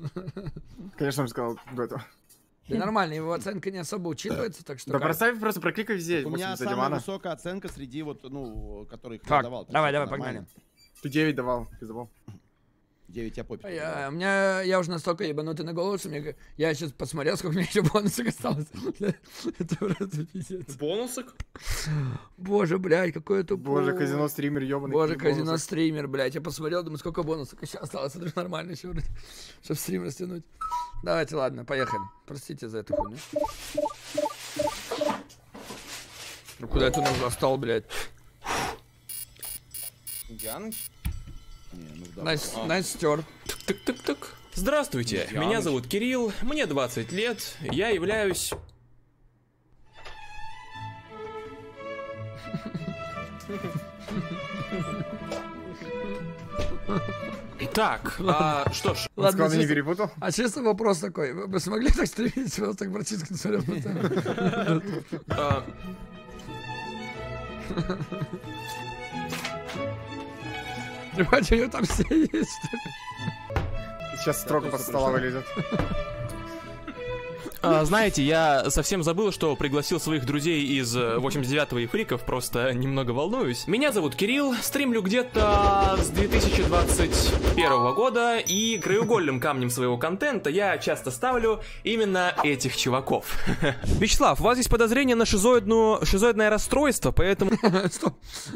Конечно, он сказал до этого. Да нормально, его оценка не особо учитывается, так что... Да поставь просто прокликай везде. У меня самая высокая оценка среди вот, ну, которых я давал. Давай, погнали. Ты 9 давал, ты забыл. 9 я попить. Я уже настолько ебанутый на голову, что мне... Я сейчас посмотрел, сколько у меня еще бонусов осталось. Это просто пиздец. Бонусок? Боже, блядь, какой это... Боже, казино-стример, ебаный. Боже, казино-стример, блядь. Я посмотрел, думаю, сколько бонусов еще осталось. Это нормально еще вроде, чтобы стрим растянуть. Давайте, ладно, поехали. Простите за эту хуйню. Ну куда это нужно остал, блядь? Яныч? Найс стер. Тык-тык-тык. Здравствуйте, меня зовут Кирилл, мне 20 лет, я являюсь... Так, что ж. Ладно, не перепутал? А честно вопрос такой, вы бы смогли так стримить, вот так братишка смотрел? Ебать, у него там все есть, что ли? Сейчас строго под стола вылезет. Знаете, я совсем забыл, что пригласил своих друзей из 89-го и фриков, просто немного волнуюсь. Меня зовут Кирилл, стримлю где-то с 2021 года, и краеугольным камнем своего контента я часто ставлю именно этих чуваков. Вячеслав, у вас есть подозрение на шизоидное расстройство, поэтому... Стоп.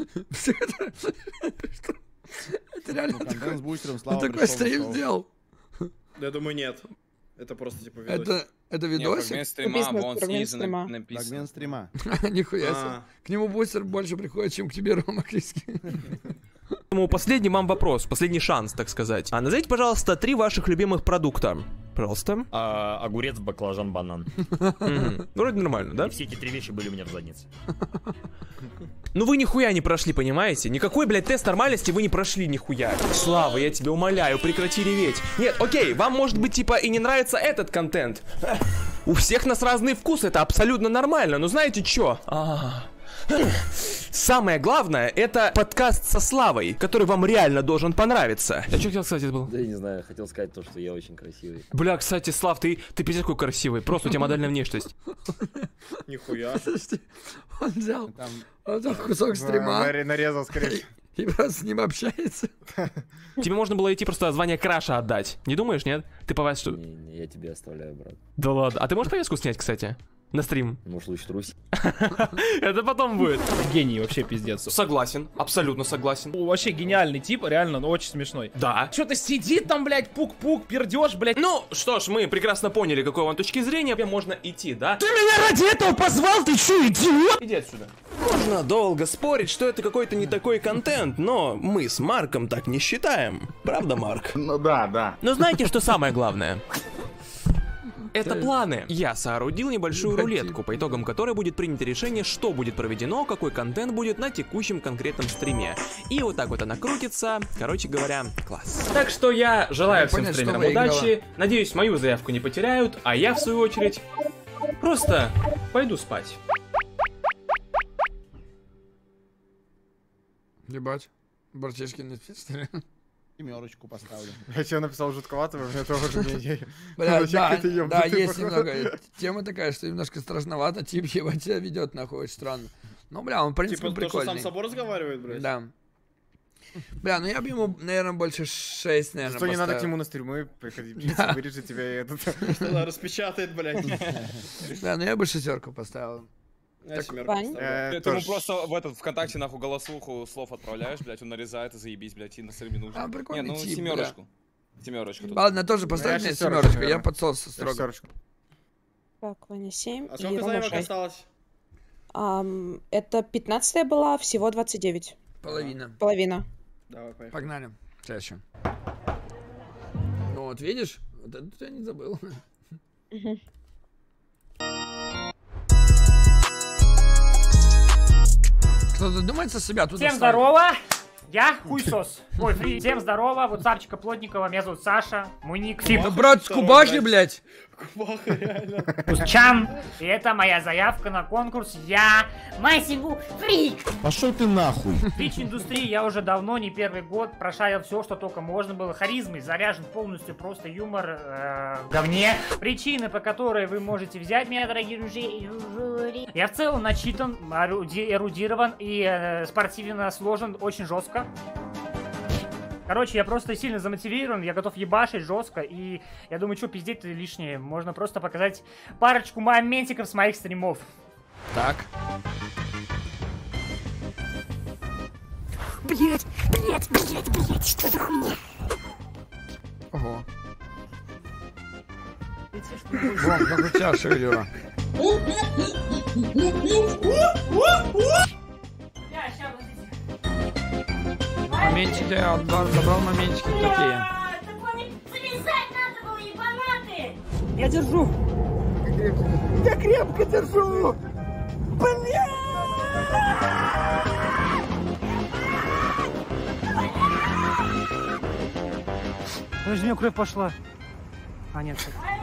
Это реально такой стрим сделал. Я думаю, нет. Это просто типа видосик. Это видосик? Фрагмент стрима, вон снизу написано. Фрагмент стрима. Нихуя себе. К нему бустер больше приходит, чем к тебе, Рома Криски. Последний вам вопрос, последний шанс, так сказать. Назовите, пожалуйста, 3 ваших любимых продукта. Пожалуйста. Огурец, баклажан, банан. Вроде нормально, да? И все эти 3 вещи были у меня в заднице. Ну вы нихуя не прошли, понимаете? Никакой, блядь, тест нормальности вы не прошли нихуя. Слава, я тебя умоляю, прекрати реветь. Нет, окей, вам может быть типа и не нравится этот контент. У всех нас разный вкус, это абсолютно нормально. Но знаете чё? Самое главное, это подкаст со Славой, который вам реально должен понравиться. А что хотел сказать, это был? Да я не знаю, хотел сказать то, что я очень красивый. Бля, кстати, Слав, ты пиздец какой красивый. Просто у тебя модельная внешность. Нихуя. Он взял кусок стрима. Нарезал, скорее всего. И просто с ним общается. Тебе можно было идти просто звание краша отдать. Не думаешь, нет? Ты повязь, что... Не, я тебе оставляю, брат. Да ладно. А ты можешь повязку снять, кстати? На стрим. Может, лучше трусь. Это потом будет. Гений вообще пиздец. Согласен, абсолютно согласен. Вообще гениальный тип, реально, но очень смешной. Да. Что-то сидит там, блядь, пук-пук, пердеж, блядь. Ну, что ж, мы прекрасно поняли, какой вам точки зрения. Можно идти, да? Ты меня ради этого позвал, ты чё, идиот? Иди отсюда. Можно долго спорить, что это какой-то не такой контент, но мы с Марком так не считаем. Правда, Марк? Ну да. Но знаете, что самое главное? Это планы. Я соорудил небольшую рулетку, по итогам которой будет принято решение, что будет проведено, какой контент будет на текущем конкретном стриме. И вот так вот она крутится. Короче говоря, класс. Так что я желаю всем стримерам удачи. Надеюсь, мою заявку не потеряют, а я, в свою очередь, просто пойду спать. Ебать. Братишки не писали. 7 поставлю. Я тебе написал жутковато, у меня тоже мнение. Бля, да, есть немного. Тема такая, что немножко страшновато, тип ебать себя ведет, нахуй, очень странно. Ну, бля, он, в принципе, типа прикольный. То, что сам с собой разговаривает, блядь? Да. Бля, ну я бы ему, наверное, больше 6, наверное, Что не надо к нему на стримы приходить, вырежет тебя и этот... Распечатает, блядь. Бля, ну я бы 6 поставил. Я 7 поставлю. Ты ему просто в этот ВКонтакте нахуй голосуху слов отправляешь, блядь, он нарезает и заебись, блядь, и на стриме нужно. А, прикольный Не, ну тип, 7. 7 тут. Ладно, тоже поставь мне 7, я подсос строго. Так, Ваня 7. А сколько заявок осталось? Это 15-я была, всего 29. Половина. Давай, поехали. Погнали. Следующее. Ну вот, видишь? Вот это я не забыл. Кто-то думается себя тут. Всем здорово! Я хуйсос. Ой, фри. Всем здорово, вот Сарчика Плотникова, меня зовут Саша. Мой ник. Да брат, с кубахи, блядь! Кваха, реально. Чан, и это моя заявка на конкурс «Я Масигу Фрик». Пошел ты нахуй. В Twitch-индустрии я уже давно, не первый год, прошарил все, что только можно было. Харизмой заряжен полностью, просто юмор в говне. Причины, по которой вы можете взять меня, дорогие друзья. Я в целом начитан, эрудирован и спортивно сложен очень жестко. Короче, я просто сильно замотивирован, я готов ебашить жестко, и я думаю, что пиздеть-то лишнее. Можно просто показать парочку моментиков с моих стримов. Так. Блять, что за хуйня? Ого. Вон, как у тебя шевелюра. Моментики, я забрал моментики такие. Залезать надо было, ебанаты! Я держу. Я крепко держу! Бля! Подожди, у меня кровь пошла. А, нет.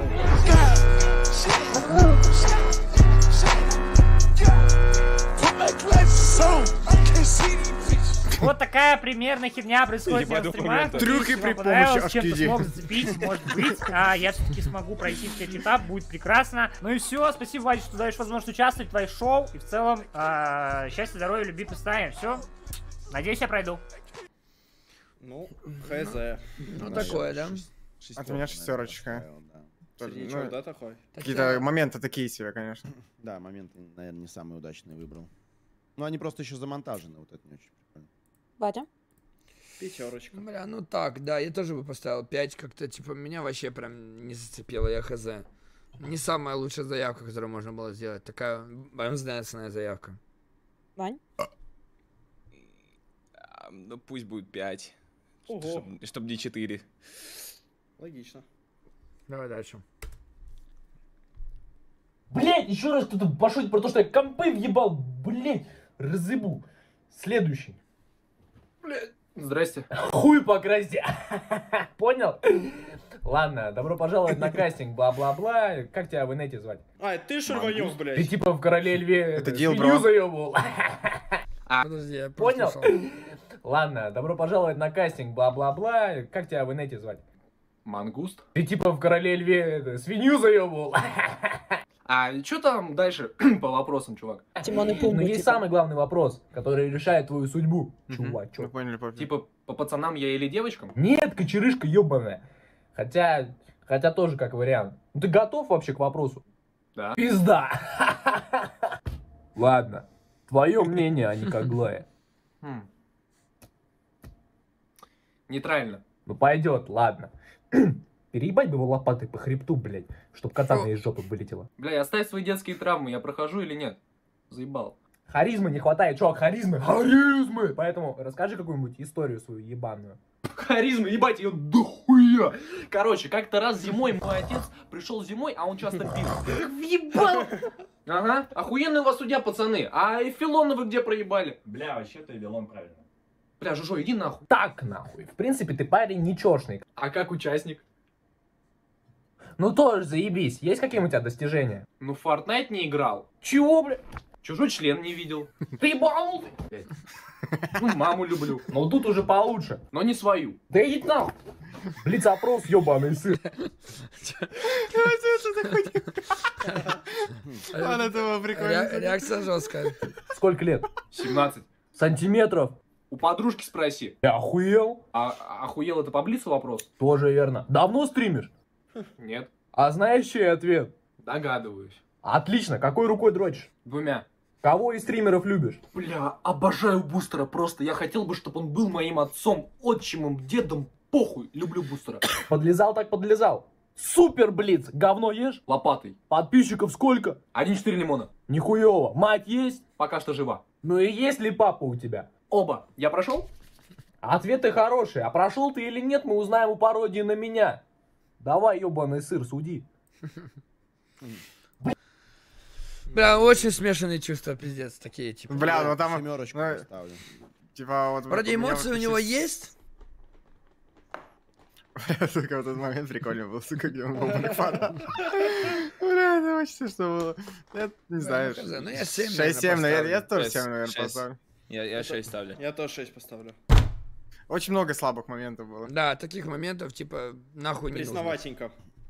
Вот такая примерно херня происходит на стримах. Трюки при Понравилось, помощи чем-то HKD. смог зацепить, может быть. Я все-таки смогу пройти этот этап, будет прекрасно. Ну и все, спасибо, Вадик, что даешь возможность участвовать в твоих шоу. И в целом, счастья, здоровья, любви, постоянно. Все. Надеюсь, я пройду. Ну, хз. Ну такое, да? От меня шестерочка. Среди чего, да, такой? Какие-то моменты такие себе, конечно. Да, моменты, наверное, не самые удачные выбрал. Ну, они просто еще замонтажены, вот это не очень прикольно. Вадя? Пятерочка. Бля, ну так, да, я тоже бы поставил 5, как-то, типа, меня вообще прям не зацепило, я хз. Не самая лучшая заявка, которую можно было сделать, такая бонусная заявка. Вань? Ну пусть будет 5. Ого. Чтоб не 4. Логично. Давай дальше. Блять, еще раз кто-то пошутит про то, что я компы въебал. Блять, разъебу. Следующий. Блять. Здрасте. Хуй покрасьте. Понял? Ладно, добро пожаловать на кастинг, бла-бла-бла. Как тебя в инете звать? А, ты шурванёс, блядь. Ты типа в Короле Льве Это дел, свинью бро. заебал. Подожди, я Понял? прослушал. Ладно, добро пожаловать на кастинг, бла-бла-бла. Как тебя в инете звать? Мангуст. Ты типа в Короле Льве свинью заебал. А что там дальше по вопросам, чувак? Тимон и Но Пумба, есть типа. самый главный вопрос, который решает твою судьбу, Мы чувачок. поняли, папа. Типа по пацанам я или девочкам? Нет, кочерышка ебаная. Хотя тоже как вариант. Ну ты готов вообще к вопросу? Да. Пизда. Ладно. Твое мнение, а не Коглая. Нейтрально. Ну пойдет, ладно. Переебать бы его лопатой по хребту, блядь, чтоб катана из жопы вылетела. Бля, оставь свои детские травмы, я прохожу или нет? Заебал. Харизмы не хватает, чувак, харизмы. Харизмы! Поэтому расскажи какую-нибудь историю свою ебаную. Харизма, ебать, ее дохуя. Короче, как-то раз зимой мой отец пришел зимой, а он часто пил. Въебал! Ага, охуенный у вас судья, пацаны. А Эфилона вы где проебали? Бля, вообще-то Эвилон правильно. Бля, Жужо, иди нахуй. Так нахуй. В принципе, ты парень ничешный. А как участник? Ну тоже заебись. Есть какие-нибудь у тебя достижения? Ну, в Fortnite не играл. Чего, бля? Чужой член не видел. Ты ебанутый? Блядь. Ну, маму люблю. Ну тут уже получше. Но не свою. Да иди нахуй. Блиц-опрос, ебаный сын. Ладно, это было прикольно. Реакция жесткая. Сколько лет? 17. Сантиметров. У подружки спроси. Ты охуел? А охуел это по блицу вопрос? Тоже верно. Давно стримишь? Нет. А знаешь, чей ответ? Догадываюсь. Отлично. Какой рукой дрочишь? 2. Кого из стримеров любишь? Бля, обожаю Бустера просто. Я хотел бы, чтобы он был моим отцом, отчимом, дедом. Похуй, люблю Бустера. Подлезал так подлезал. Супер блиц. Говно ешь? Лопатой. Подписчиков сколько? 1,4 лимона. Нихуево. Мать есть? Пока что жива. Ну и есть ли папа у тебя? Оба. Я прошел? Ответы хорошие. А прошел ты или нет, мы узнаем у пародии на меня. Давай, ебаный сыр, суди. Бля, очень смешанные чувства, пиздец, такие, типа. Бля, ну там... Семерочку поставлю. Типа вот... Вроде у меня эмоции вот у него такие- есть. Сука, вот этот момент прикольный был, сука, где он в обморок падал. Бля, это вообще что было? Я не знаю. Ну, я 7, 6-7, наверное, я тоже 6, 7, наверное, 6. поставлю. Я 6 ставлю. Я тоже 6 поставлю. Очень много слабых моментов было. Да, таких моментов, типа, нахуй не нужно. Пресноватенько.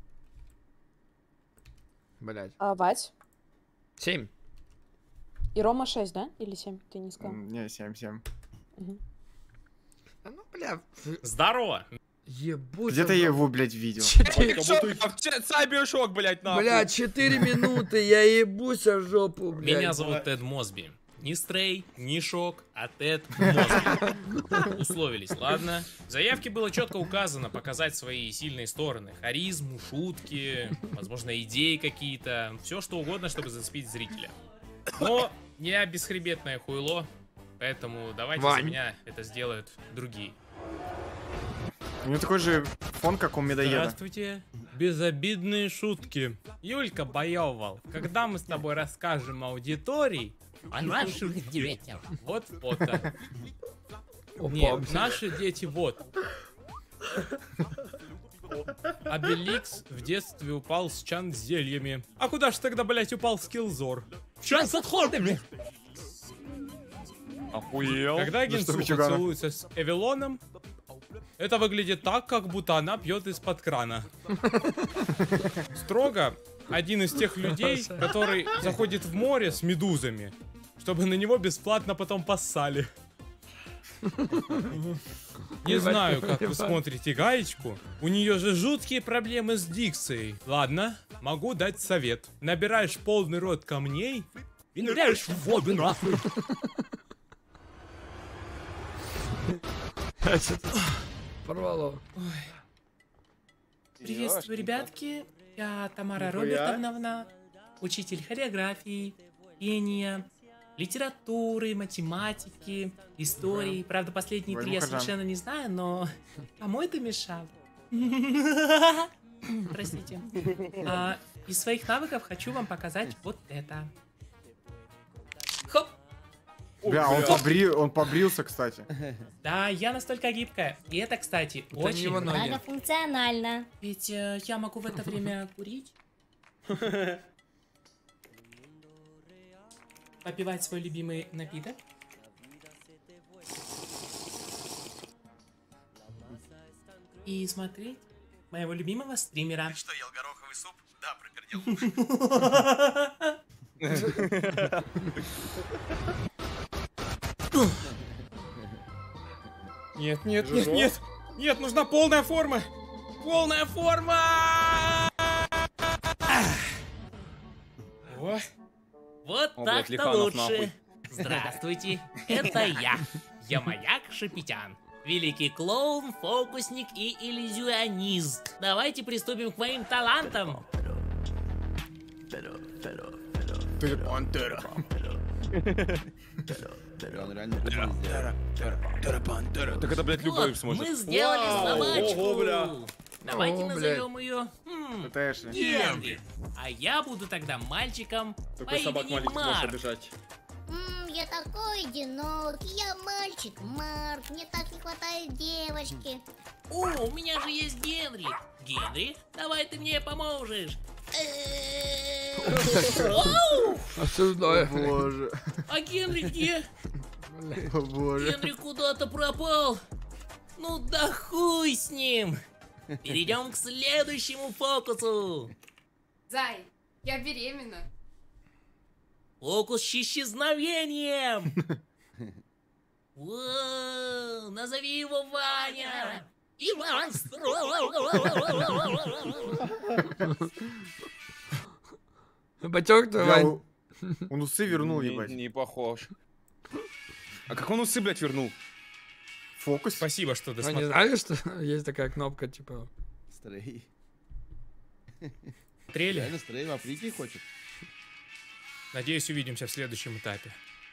Блять. Вать. 7. И Рома 6, да? Или 7? Ты не сказал. Не, 7-7. Угу. Ну, бля. Здорово! Ебуть. Где ты его, блядь, видел? Сайбершок, блядь, нахуй. Бля, 4 минуты, я ебусь о жопу, блядь. Меня зовут Тед Мосби. Не Стрей, не Шок, а Тед Мосби. Условились, ладно? В заявке было четко указано показать свои сильные стороны. Харизму, шутки, возможно, идеи какие-то. Все что угодно, чтобы зацепить зрителя. Но я бесхребетное хуйло, поэтому давайте за меня это сделают другие. У него такой же фон, как у медоеда. Здравствуйте. Безобидные шутки. Юлька Боевал, когда мы с тобой расскажем аудитории о наших детях? Вот фото. Нет, наши дети вот. Обеликс в детстве упал с чан с зельями. А куда ж тогда, блять, упал Скиллзор? В чан с отходами. Охуел. Когда Генсуха целуется с Эвелоном, это выглядит так, как будто она пьет из-под крана. Строго один из тех людей, который заходит в море с медузами, чтобы на него бесплатно потом поссали. Не знаю, как вы смотрите Гаечку. У нее же жуткие проблемы с дикцией. Ладно, могу дать совет. Набираешь полный рот камней и ныряешь в воду нахуй. Порвало. Приветствую, ребятки. Я Тамара Робертовна, учитель хореографии, пения, литературы, математики, истории. Правда, последние 3 я совершенно не знаю, но кому это мешало? Простите. Из своих навыков хочу вам показать вот это. Хоп! Бля, он побрился, кстати. Да, я настолько гибкая. И это, кстати, очень многофункционально. Ведь я могу в это время курить. Попивать свой любимый напиток. И смотреть моего любимого стримера. Ты что, ел гороховый суп? Да, пропердел уши. Нет, нет, нет, нет, нет, нужна полная форма. Полная форма! О. Вот так-то лучше. Здравствуйте, это я. Я Маяк Шапитян. Великий клоун, фокусник и иллюзионист. Давайте приступим к моим талантам. Ты пантера. Так это, блядь, любой сможет. Мы сделали собачку. Давайте назовем ее Генри. А я буду тогда мальчиком по имени Марк. Я такой одинокий, я мальчик Марк, мне так не хватает девочки. О, у меня же есть Генри. Генри, давай ты мне поможешь. Осуждаю. Боже. А Генри где? О боже. Генри куда-то пропал. Ну да хуй с ним. Перейдем к следующему фокусу. Зай, я беременна. Фокус с исчезновением. Воу, назови его Ваня. Иван Батёк твой, Вань. Он усы вернул, ебать. Не похож. А как он усы, блядь, вернул? Фокус? Спасибо, что Вы досмотрел. не знали, что есть такая кнопка, типа... Стрей. Трели? Реально Стрей в Африке хочет? Надеюсь, увидимся в следующем этапе.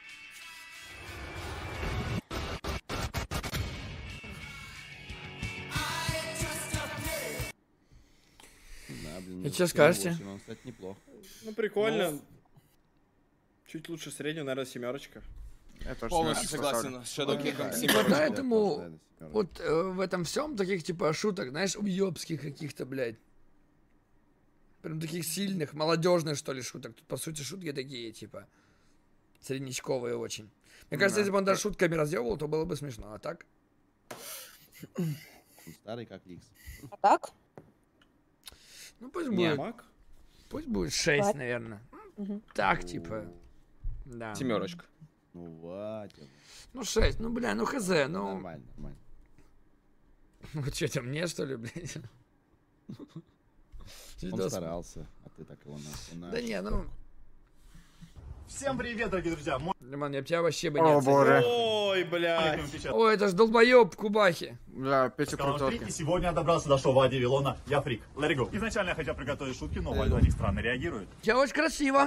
Да, блин, И что скажете? Он, кстати, неплохо. Ну, прикольно. Чуть лучше среднего, наверное, 7. Я тоже Полностью согласен. согласен с Shadow King'ом. Не хватает ему вот в этом всем таких типа шуток, знаешь, уёбских каких-то, блядь. Прям таких сильных, молодежных, что ли, шуток. Тут, по сути, шутки такие, типа, среднячковые очень. Мне кажется, если бы он даже шутками разъебывал, то было бы смешно, а так? Старый как Икс. А так? Ну пусть Не. будет. Пусть будет 6, наверное. Так, типа. Да. 7. Ну, хватит. Ну 6, ну бля, ну хз, ну... Нормально, нормально. Ну что, тебе мне, что ли, блядь? Он старался, а ты так его на... Да не, ну... Всем привет, дорогие друзья! Лиман, я б тебя вообще бы не О, оценил. боже. Ой, блядь. Ой, это ж долбоёб Кубахи. Бля, Петя круток. И сегодня я добрался до шоу Вади Вилона «Я фрик». Let it go. Изначально я хотел приготовить шутки, но Вадя на них странно реагирует. Я очень красиво.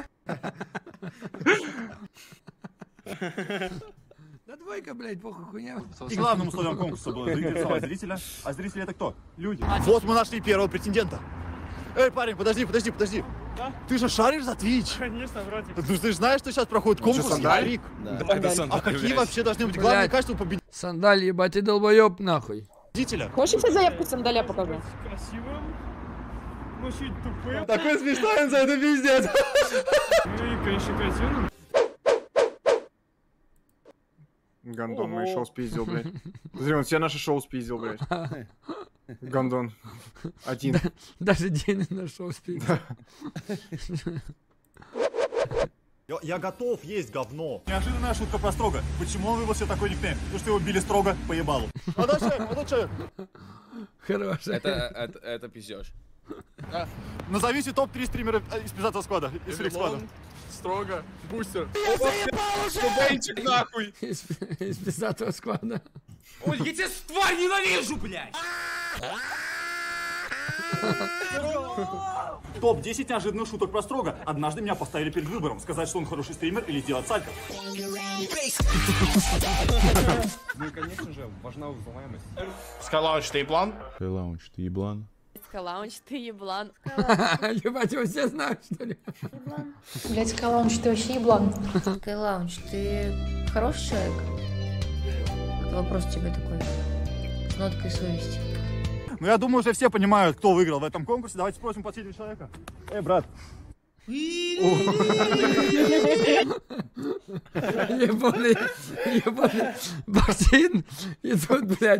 Да двойка, блядь, похуй, хуйня. И главным условием конкурса было заинтересовать зрителя. А зрители это кто? Люди. Вот мы нашли первого претендента. Эй, парень, подожди. Да? Ты же шаришь за Twitch? Конечно, братик. Ну ты же знаешь, что сейчас проходит конкурс «Фрик». А какие вообще должны быть главные качества победителя? Сандаль, ебать, ты долбоёб, нахуй. Хочешь, я тебе заявку сандаля покажу? Красивым, но чуть тупым. Такой смешной, за это пиздец. Ну и, конечно, красивым. Гандон мои шоу спиздил, блядь. Смотри, он все наши шоу спиздил, блядь. Гандон. Один. Даже день нашел спиздил. Я готов есть говно. Неожиданная шутка про Строго. Почему он выбрал себе такой никнейм? Потому что его били строго по ебалу. А дальше. Хорошая. Это пиздёж. Назовите топ-3 стримера из пиздатого сквада. Из фрик сквада. Строго. Бустер. Студенчик, нахуй. Из пиздатого сквада. Ой, я тебя, тварь, ненавижу, блядь! Топ-10 неожиданных шуток про Строго. Однажды меня поставили перед выбором. Сказать, что он хороший стример или сделать сальто. Ну и, конечно же, важна узнаваемость. Скайлаунч, ты еблан? Скайлаунч, ты еблан? Скайлаунч, ты еблан. Ебать, его все знают, что ли? Блять, Скайлаунч, ты вообще еблан. Скайлаунч, ты хороший человек? Это вопрос тебе такой, с ноткой совести. Ну я думаю, уже все понимают, кто выиграл в этом конкурсе. Давайте спросим последнего человека. Эй, брат. Ебаный бассейн. И тут, блядь.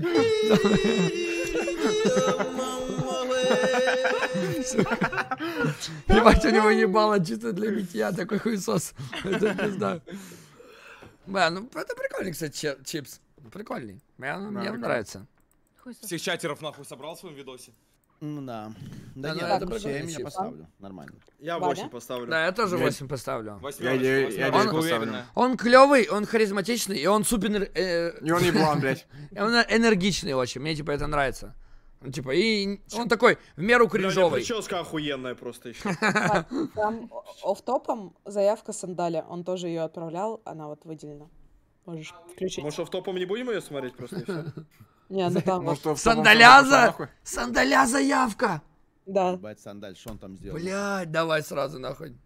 Ебать, у него ебало чисто для битья, такой хуесос. Это пизда. Бля, ну это прикольный, кстати, чипс. Прикольный. Мне нравится. Всех чатеров нахуй собрал в своем видосе. Ну да. Да, Да ну, нет, это это прикольный я чип. поставлю. Нормально. Я 8 поставлю. Да, я тоже 8 поставлю. Я 9 поставлю. Он клевый, он харизматичный, и он супер... И он еблан, блядь. Он энергичный очень, мне типа это нравится. Он, типа, и он такой в меру кринжовый. Прическа охуенная просто еще. Там офф-топом заявка сандаля. Он тоже ее отправлял, она вот выделена. Можешь включить. Может, офф-топом не будем ее смотреть просто и все? Не, ну там вот. Сандаля заявка! Да. Ебать, сандаль, что он там сделал? Блядь, давай сразу нахуй.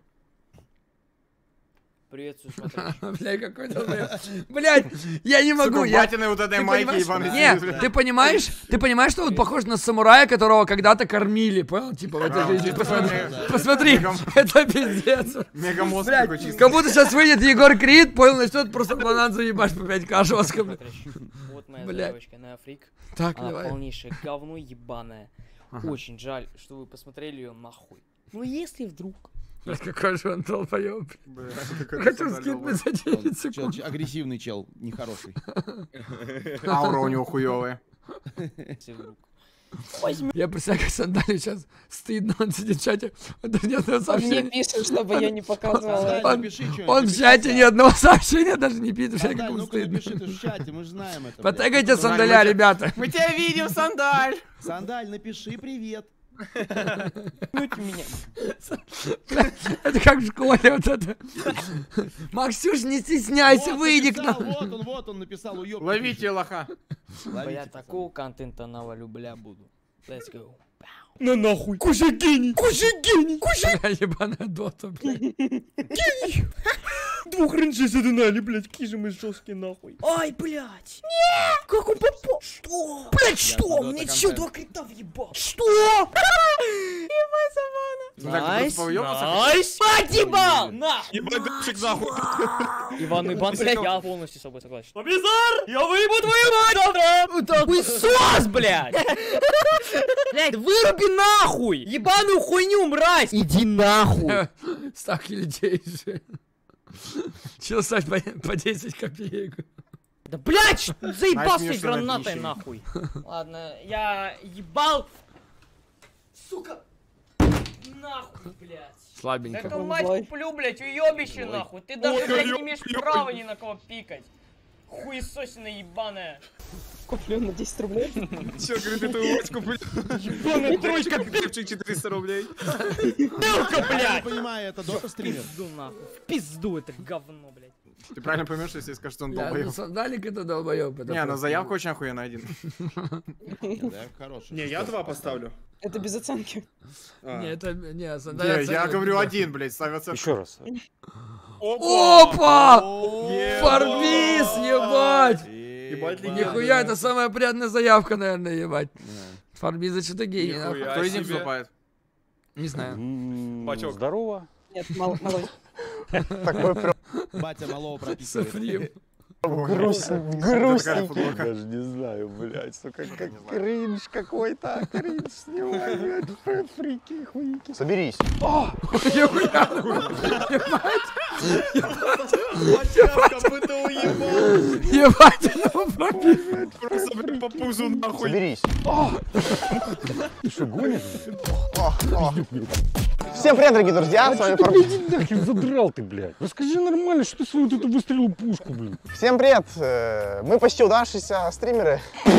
Приветствую, смотришь. Блядь, какой долбоёб. Блядь, я не могу. Батиной вот этой майки ебаной. Нет, ты понимаешь, что он похож на самурая, которого когда-то кормили, понял? Типа в этой жизни. Посмотри, это пиздец. Мегамозг такой чистый. Как будто сейчас выйдет Егор Крид, понял, начнет просто банан заебать по 5К жестко. Вот моя заявочка на фрик. Так, она давай. полнейшее говно ебаное. Очень жаль, что вы посмотрели ее нахуй. Ну если вдруг... Блядь, какой же он долбоёб. Хочу скипнуть за 9 секунд. Агрессивный чел, нехороший. Аура у него хуёвая. Я представляю, как Сандалю сейчас стыдно, он сидит в чате, он даже ни одного Он сообщения. мне пишет, чтобы я не показывала. Он в чате ни одного сообщения даже не пишет, как ему стыдно. Напиши ты в чате, мы же знаем это. Потегайте Сандаля, ребята. Мы тебя видим, Сандаль. Сандаль, напиши привет. Это как в школе вот это. Максюш, не стесняйся, выйди к нам. Вот он написал, уёбок. Ловите лоха. Я такого контента навалю, бля, буду. Let's go. Ну нахуй. Кузя гений, Кузя гений, Кузя. Бля, ебаная дота, блядь. Гений. Двух рейнджей задонали, блядь, какие же мы жесткие нахуй. Ай, блядь. Нет! Как он попал? Что? Блядь, что? Мне чё, 2 крита въебал? Что? Ебать, Савана. Найс, найс. Ебал! Нахуй. Ебать, дымчик нахуй. Иван, блядь, я полностью с собой согласен. Побизар! Я выебу твою мать! Добро! Хуесос, блядь! Блядь, выруби нахуй! Ебаную хуйню, мразь! Иди нахуй! Ставки людей же. Чел стать по 10 копеек. Да блядь, заебался гранатой нахуй. Ладно, я ебал. Сука. Нахуй, блядь. Слабенько. Эту мать куплю, блядь, уебище нахуй. Ты даже, блядь, не имеешь права ни на кого пикать. Хуесосина ебаная. Куплю на 10 рублей. Чё, говорит, эту овочку, блядь. Ебаная тройка, пепчик 400 рублей. Пилка, блядь. Я не понимаю, это дота стример. Пизду нахуй. В пизду это говно, блядь. Ты правильно поймешь, если скажешь, что он Да, долбоёб. ну Сандалик это долбоёб. Не, ну заявка очень охуенная, 1. Заявка хорошая. Не, я 2 поставлю. Это без оценки. Не, это... Не, я говорю 1, блядь, ставь оценку. Еще раз. Опа! Фарбис, ебать! Ебать, Нихуя, это самая приятная заявка, наверное, ебать. Фарбис, это что-то гений, нахуй. Кто из них вступает? Не знаю. Бачок. Здорово. Нет, малой. Такой прям. Батя малого прописывает. Софрим. Грустненько. Даже не знаю, блядь, сука, как кринж какой-то, кринж снимай, блядь, фрики, хуйки. Соберись. Копыта уебал. Ебать, Просто, блядь, по пузу нахуй. Соберись. Ты что, гонишь? Всем привет, дорогие друзья, с вами Фарбис. Нахер задрал ты, блядь. Расскажи нормально, что ты свою вот эту выстрелил пушку, блин. Всем привет. Мы почти удавшиеся стримеры.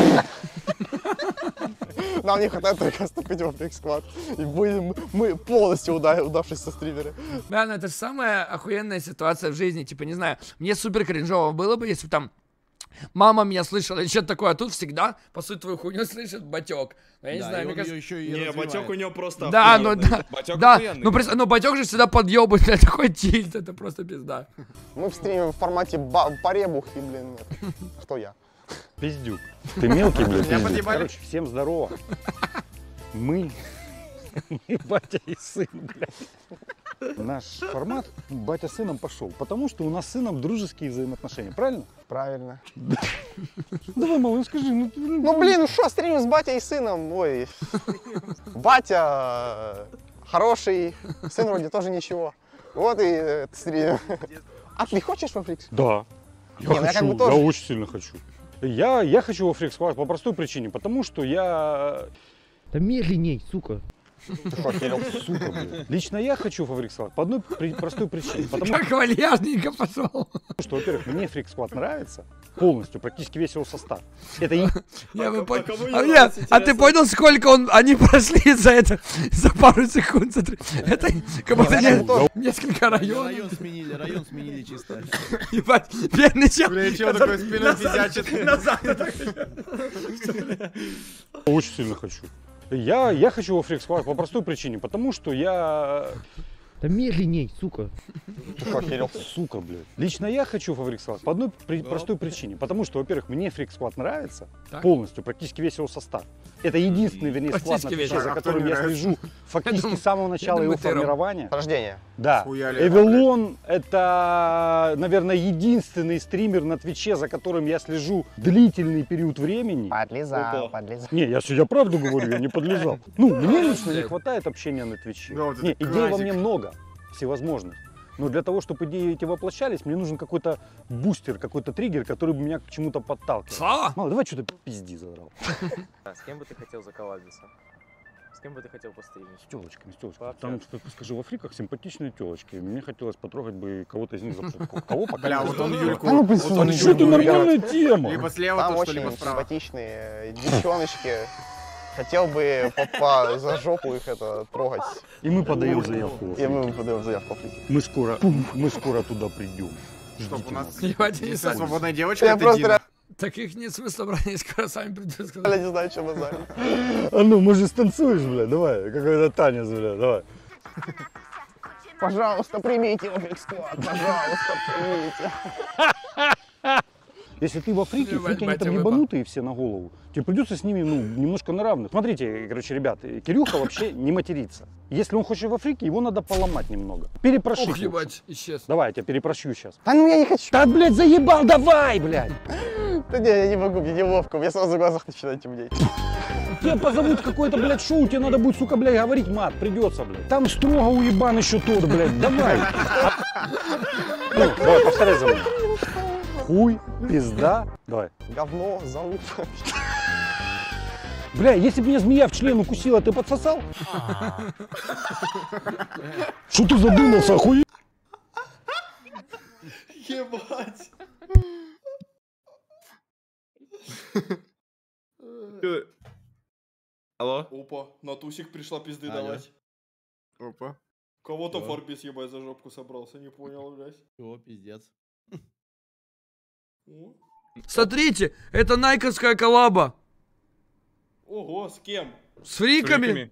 Нам не хватает только вступить во Freak Squad. И будем мы полностью удавшиеся стримеры. Да, ну это же самая охуенная ситуация в жизни. Типа, не знаю, мне супер кринжово было бы, если бы там мама меня слышала или что-то такое, а тут всегда, по сути, твою хуйню слышит батек. Я не знаю, мне кажется... Не, батек у него просто... Да, ну да, Батёк да, охуенный. но батек же всегда подъебывает, на такой тильт, это просто пизда. Мы в стриме в формате поребух и, блин, нет. Что я? Пиздюк. Ты мелкий, блядь, Меня пиздюк. подъебали. Короче, всем здорово. Мы батя и сын, блядь. Наш формат батя с сыном пошел, потому что у нас с сыном дружеские взаимоотношения, правильно? Правильно. Давай, малый, скажи. Ну, блин, ну что, стримим с батей и сыном, ой. Батя хороший, сын вроде тоже ничего. Вот и стримим. А ты хочешь во Фрикс? Да. Я Не, ну я хочу, как бы тоже. я очень сильно хочу. Я хочу во Freak Squad по простой причине, потому что я... Да медленней, сука. Ты что, Кирилл? Сука, блин. Лично я хочу во Freak Squad по одной простой причине. Потому Как вальяжненько пошел. что, во-первых, мне Freak Squad нравится полностью, практически весь его состав. Это и... Я бы понял. кому не А нравится, ты интересно? понял, сколько они прошли за это, за пару секунд? Это как будто несколько районов. Район сменили чисто. Ебать, бедный чел. Бля, чел такой спиной физячит. Назад. Очень сильно хочу. Я хочу во Freak Squad по простой причине, потому что я... Да медленней, сука. Ты что, Кирилл? Сука, блядь. Лично я хочу во Freak Squad по одной простой причине, потому что, во-первых, мне Freak Squad нравится полностью, практически весь его состав. Это единственный, вернее, склад на Практически Твиче, весь. за А которым кто не я нравится? слежу фактически с самого начала его думаю, ты, Ром. формирования. Рождение. Да. Схуяли. Эвелон — это, наверное, единственный стример на Твиче, за которым я слежу длительный период времени. Подлизал, подлизал. Не, я правду говорю, я не подлежал. Ну, мне лично не хватает общения на Твиче. Да, вот Не, это идей во кразик. мне много, всевозможных. Но для того, чтобы идеи эти воплощались, мне нужен какой-то бустер, какой-то триггер, который бы меня к чему-то подталкивал. Слава! Мало, давай что-то пизди задрал. А с кем бы ты хотел заколабиться? С кем бы ты хотел постримить? С телочками. Там, скажи, в Африках симпатичные телочки. Мне хотелось потрогать бы кого-то из них за попку. Кого пока Бля, не вот знаю. он Юльку. ну, Вот он Что это Юльку нормальная берет. тема? Либо слева, Там то что, очень либо справа. симпатичные девчоночки. Хотел бы за жопу их это трогать. И мы подаем заявку. в И мы Африке. подаем заявку в Африке. Мы скоро туда придем. Чтоб у нас Ебать, не единственная сам. свободная девочка, Я это просто Дина. Так их нет смысла брать, они скоро сами придут реально сказать. не знаю, чем базарить. А ну, может, станцуешь, бля, давай, какой-то танец, бля, давай. Пожалуйста, примите его эксклад. Пожалуйста, примите. Если ты во фрике, фрики они там ебанутые все на голову, тебе придется с ними, ну, немножко на равных. Смотрите, короче, ребят, Кирюха вообще не матерится. Если он хочет во фрике, его надо поломать немного. Перепрошить. Ох, ебать, исчез. Давай, я тебя перепрощу сейчас. А ну я не хочу. Да, блядь, заебал, давай, блядь. Да не, я не могу, мне неловко, у меня сразу в глазах начинает темнеть. Тебя позовут в какое-то, блядь, шоу, тебе надо будет, сука, блядь, говорить мат, придется, блядь. Там строго уебан еще тот, блядь, давай. Ну, давай, повторяй за мной. Хуй, пизда, давай. Говно, залупа. Бля, если бы меня змея в член укусила, ты подсосал? Что ты задумался, охуеть? Ебать. Алло? Опа, на тусик пришла пизды Алло. давать. Опа. Кого-то Да. Форбис ебать за жопку собрался, не понял, блядь. О, пиздец. Смотрите, это найковская коллаба. Ого, с кем? С фриками.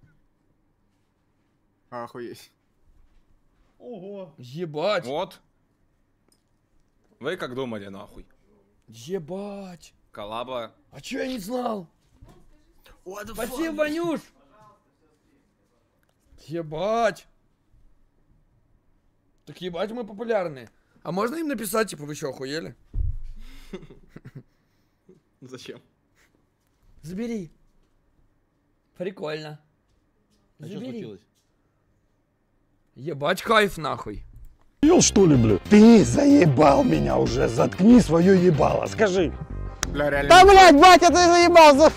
Охуеть. Ого. Ебать. Вот. Вы как думали, нахуй? Ебать. Коллаба. А чё я не знал? Спасибо, Ванюш. Ебать. Так ебать мы популярны. А можно им написать, типа, вы что, охуели? Зачем? Забери. Прикольно. А что Забери. случилось? Ебать кайф нахуй. Ел что ли, бля? Ты заебал меня уже, заткни свое ебало, скажи. Бля, реально. Да, блядь, батя, ты заебался.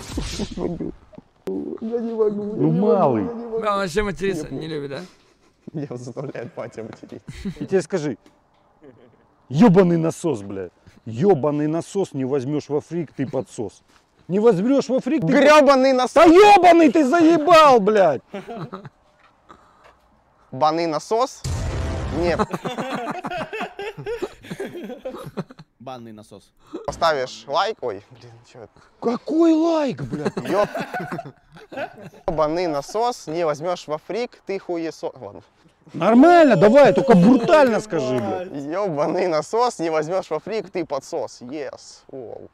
Я не могу. Ну, малый. Бля, он вообще материться не любит, да? Меня заставляет батя материть. И тебе скажи. Ёбаный насос, блядь. Ёбаный насос не возьмешь во фрик, ты подсос. Не возьмешь во фрик, ты... Грёбаный насос. Да ёбаный ты заебал, блядь. Банный насос? Нет. Банный насос. Поставишь лайк, ой, блин, что это? Какой лайк, блядь? Ёбаный насос, не возьмешь во фрик, ты хуесос. Ладно. Нормально, давай, только брутально скажи, блядь. Ёбаный насос, не возьмешь во фрик, ты подсос. Yes. Воу.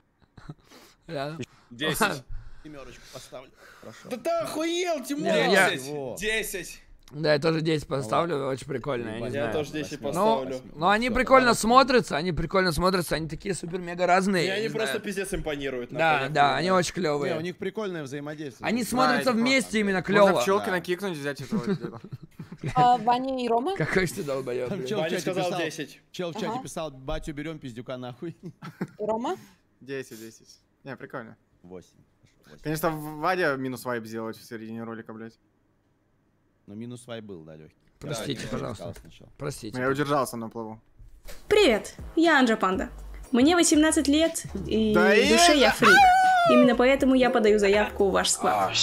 10. Семерочку поставлю. Хорошо. Да ты охуел, Тимур! Я- 10. Да, я тоже 10 поставлю, очень прикольно, я не Я знаю. тоже 10 Ну, поставлю. но они прикольно смотрятся, они такие супер-мега разные. И я они не просто знаю. пиздец импонируют. Да, да, они очень Не, клевые. у них прикольное взаимодействие. Они смотрятся вместе именно Можно клево. пчелки накикнуть, взять этого где-то. А Ваня и Рома? Какой ж ты долбоёб, Там блин. чел в Ваня чате сказал писал, 10. чел в чате Ага. писал, батю берем пиздюка нахуй. Рома? 10. Не, прикольно. 8. Конечно, Вадя минус вайп сделать в середине ролика, блядь. Но минус свай был, да, легкий. Простите, Да, я пожалуйста. сказал сначала. Простите. Но я удержался на плаву. Привет, я Анджа Панда. Мне 18 лет, и Да в душе это- я фрик. Именно поэтому я подаю заявку в ваш склад.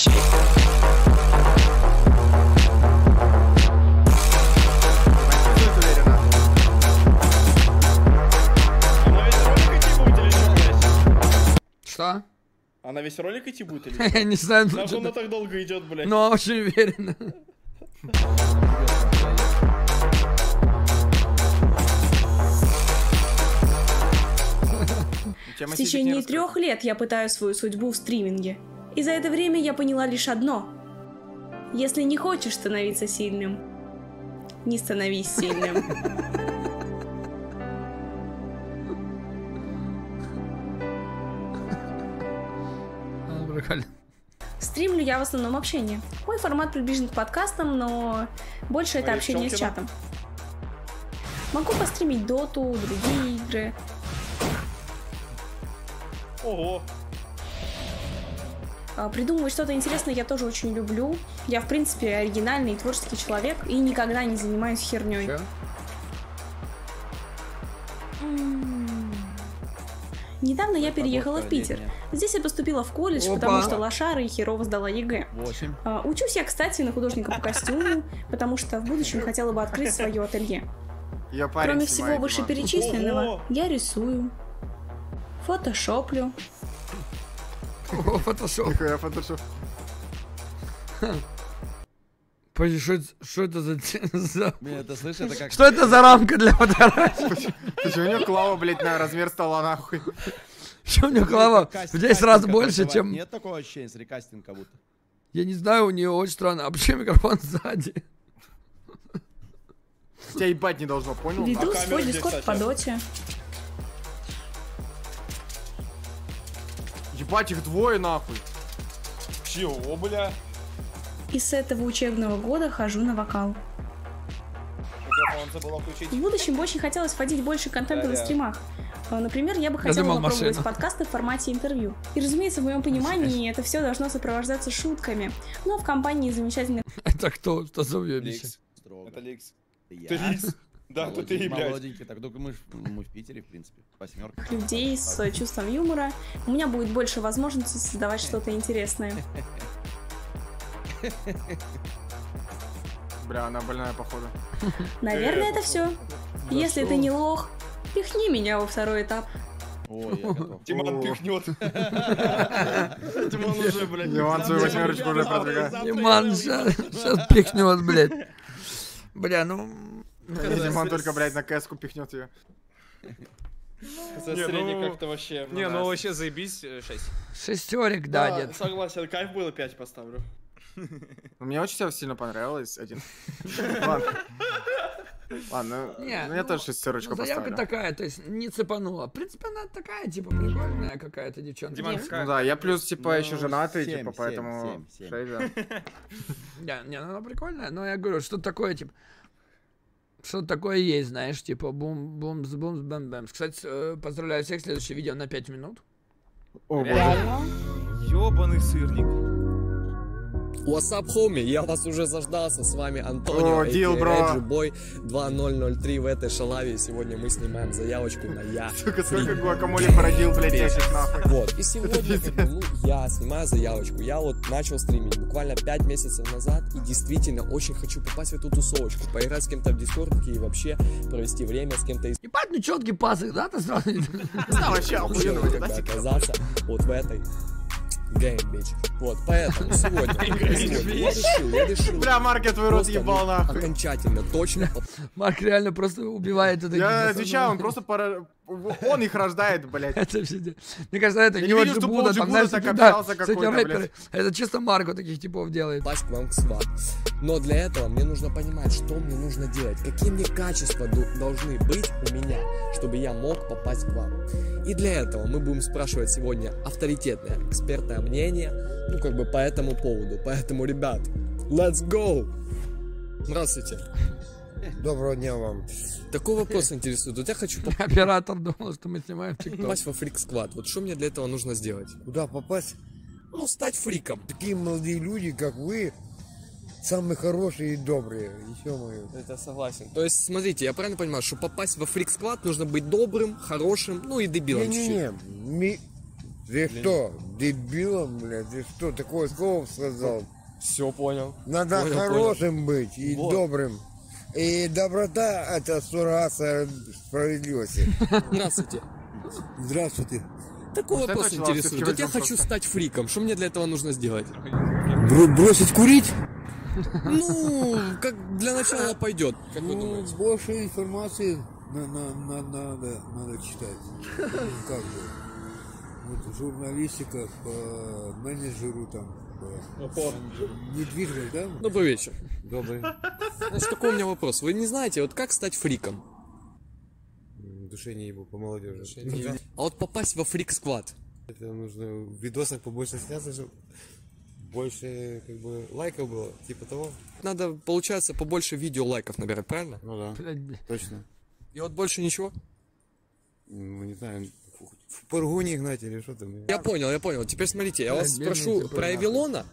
Что? Она весь ролик идти будет или Я не знаю, ну, Нахуй она что-то- так долго идет, блядь? Но очень уверенно. В течение 3 лет я пытаю свою судьбу в стриминге. И за это время я поняла лишь одно. Если не хочешь становиться сильным, не становись сильным. Прикольно. Стримлю я в основном общение. Мой формат приближен к подкастам, но больше это Ой, общение с Пчелкина? чатом. Могу постримить доту, другие игры. Ого. Придумывать что-то интересное я тоже очень люблю. Я, в принципе, оригинальный и творческий человек и никогда не занимаюсь херней. Недавно я переехала в Питер. Здесь я поступила в колледж, Опа. потому что лошара и херово сдала ЕГЭ. 8. Учусь я, кстати, на художника по костюму, потому что в будущем хотела бы открыть свое ателье. Её парень Кроме всего снимает, вышеперечисленного, Ого. я рисую, фотошоплю, О, фотошоп. Нихуя фотошоп. Что это за... Это, слышишь, это как... Что это за рамка для фотографий? Почему у него клава, блядь, на размер стола, нахуй? Что у него клава в 10 раз больше, чем... Нет такого ощущения с рекастинг как будто? Я не знаю, у нее очень странно. А почему микрофон сзади? Тебя ебать не должно, понял? Веду свой дискорд по доте. Ебать, их двое, нахуй. Чего, бля? И с этого учебного года хожу на вокал. В будущем бы очень хотелось вводить больше контента на стримах. Например, я бы хотела попробовать подкасты в формате интервью. И, разумеется, в моем понимании это все должно сопровождаться шутками. Но в компании замечательных... Это кто? Что за уебище? Это Ликс. Ты Ликс? Да, это ты, блядь. Молоденький, так только мы в Питере, в принципе, восьмерка. Людей с чувством юмора. У меня будет больше возможностей создавать что-то интересное. Бля, она больная, походу. Наверное, это все. Если ты не лох, пихни меня во второй этап. Ой, я готов. Диман пихнет. Диман уже, блядь. Диман свою восьмерочку уже продвигает. Диман сейчас пихнет, блядь. Бля, ну... Диман только, блядь, на кэску пихнет ее. За средний как-то вообще... Не, ну вообще заебись, 6. Шестерик, да, дед. Согласен, кайф было, 5 поставлю. Мне очень сильно понравилось. 1. Ладно. Ладно, я тоже шестерочку поставлю. Заявка такая, то есть не цепанула. В принципе, она такая, типа, прикольная какая-то девчонка. Ну да, я плюс, типа, еще женатый, типа, поэтому... 6, да. Не, она прикольная, но я говорю, что такое, типа... Что-то такое есть, знаешь, типа бум-бум-бэм-бэм. Кстати, поздравляю всех, следующее видео на 5 минут. О, реально? Ёбаный сырник. What's up, homie? Я вас уже заждался, с вами Антонио, Бой 2003 в этой шалаве. Сегодня мы снимаем заявочку на я. Сука, сколько гуакамоле породил, блядь, этих нахуй. Вот, и сегодня я снимаю заявочку. Я вот начал стримить буквально 5 месяцев назад и действительно очень хочу попасть в эту тусовочку, поиграть с кем-то в дискордке и вообще провести время с кем-то из... Ебать, ну четкий пазы, да, ты сразу? Вообще охуенно, когда оказаться вот в этой... Game, bitch. Вот, поэтому сегодня я решил. Бля, Марк, я твой рот ебал, нахуй. Окончательно, точно. Марк реально просто убивает это. Я отвечаю, он просто он их рождает, блядь. Это все. Мне кажется, это не очень Будда, там, знаешь, так общался какой-то, рэперы. Это чисто Марко таких типов делает. Попасть к вам к сват. Но для этого мне нужно понимать, что мне нужно делать, какие мне качества должны быть у меня, чтобы я мог попасть к вам. И для этого мы будем спрашивать сегодня авторитетное, экспертное мнение, ну, как бы по этому поводу. Поэтому, ребят, let's go! Здравствуйте. Доброго дня вам. Такой вопрос интересует. Вот я хочу... Оператор думал, что мы снимаем TikTok. Попасть во Freak Squad. Вот что мне для этого нужно сделать? Куда попасть? Ну, стать фриком. Такие молодые люди, как вы, самые хорошие и добрые. Еще мое. Это согласен. То есть, смотрите, я правильно понимаю, что попасть во Freak Squad нужно быть добрым, хорошим, ну и дебилом чуть-чуть. Ты что, дебилом, блядь? Ты что, такое слово сказал? Все понял. Надо понял, хорошим быть и добрым. И доброта — это суррогация справедливости. Здравствуйте. Здравствуйте. Такой вопрос интересует. Вот я хочу стать фриком. Что мне для этого нужно сделать? Бросить курить? Ну, как для начала пойдет. Как вы думаете? Больше информации надо читать. Как же? Вот журналистика по менеджеру там. Недвижимость, да? Добрый вечер. Добрый. Значит, такой у меня вопрос. Вы не знаете, вот как стать фриком? В душе не ебу, по молодежи. А вот попасть во Freak Squad? Это нужно в видосах побольше сняться, чтобы больше, как бы, лайков было, типа того. Надо, получается, побольше видео лайков набирать, правильно? Ну да, точно. И вот больше ничего? Ну, не знаю, в Паргоне гнать или что там. Я понял. Теперь смотрите, я вас спрошу про Эвилона.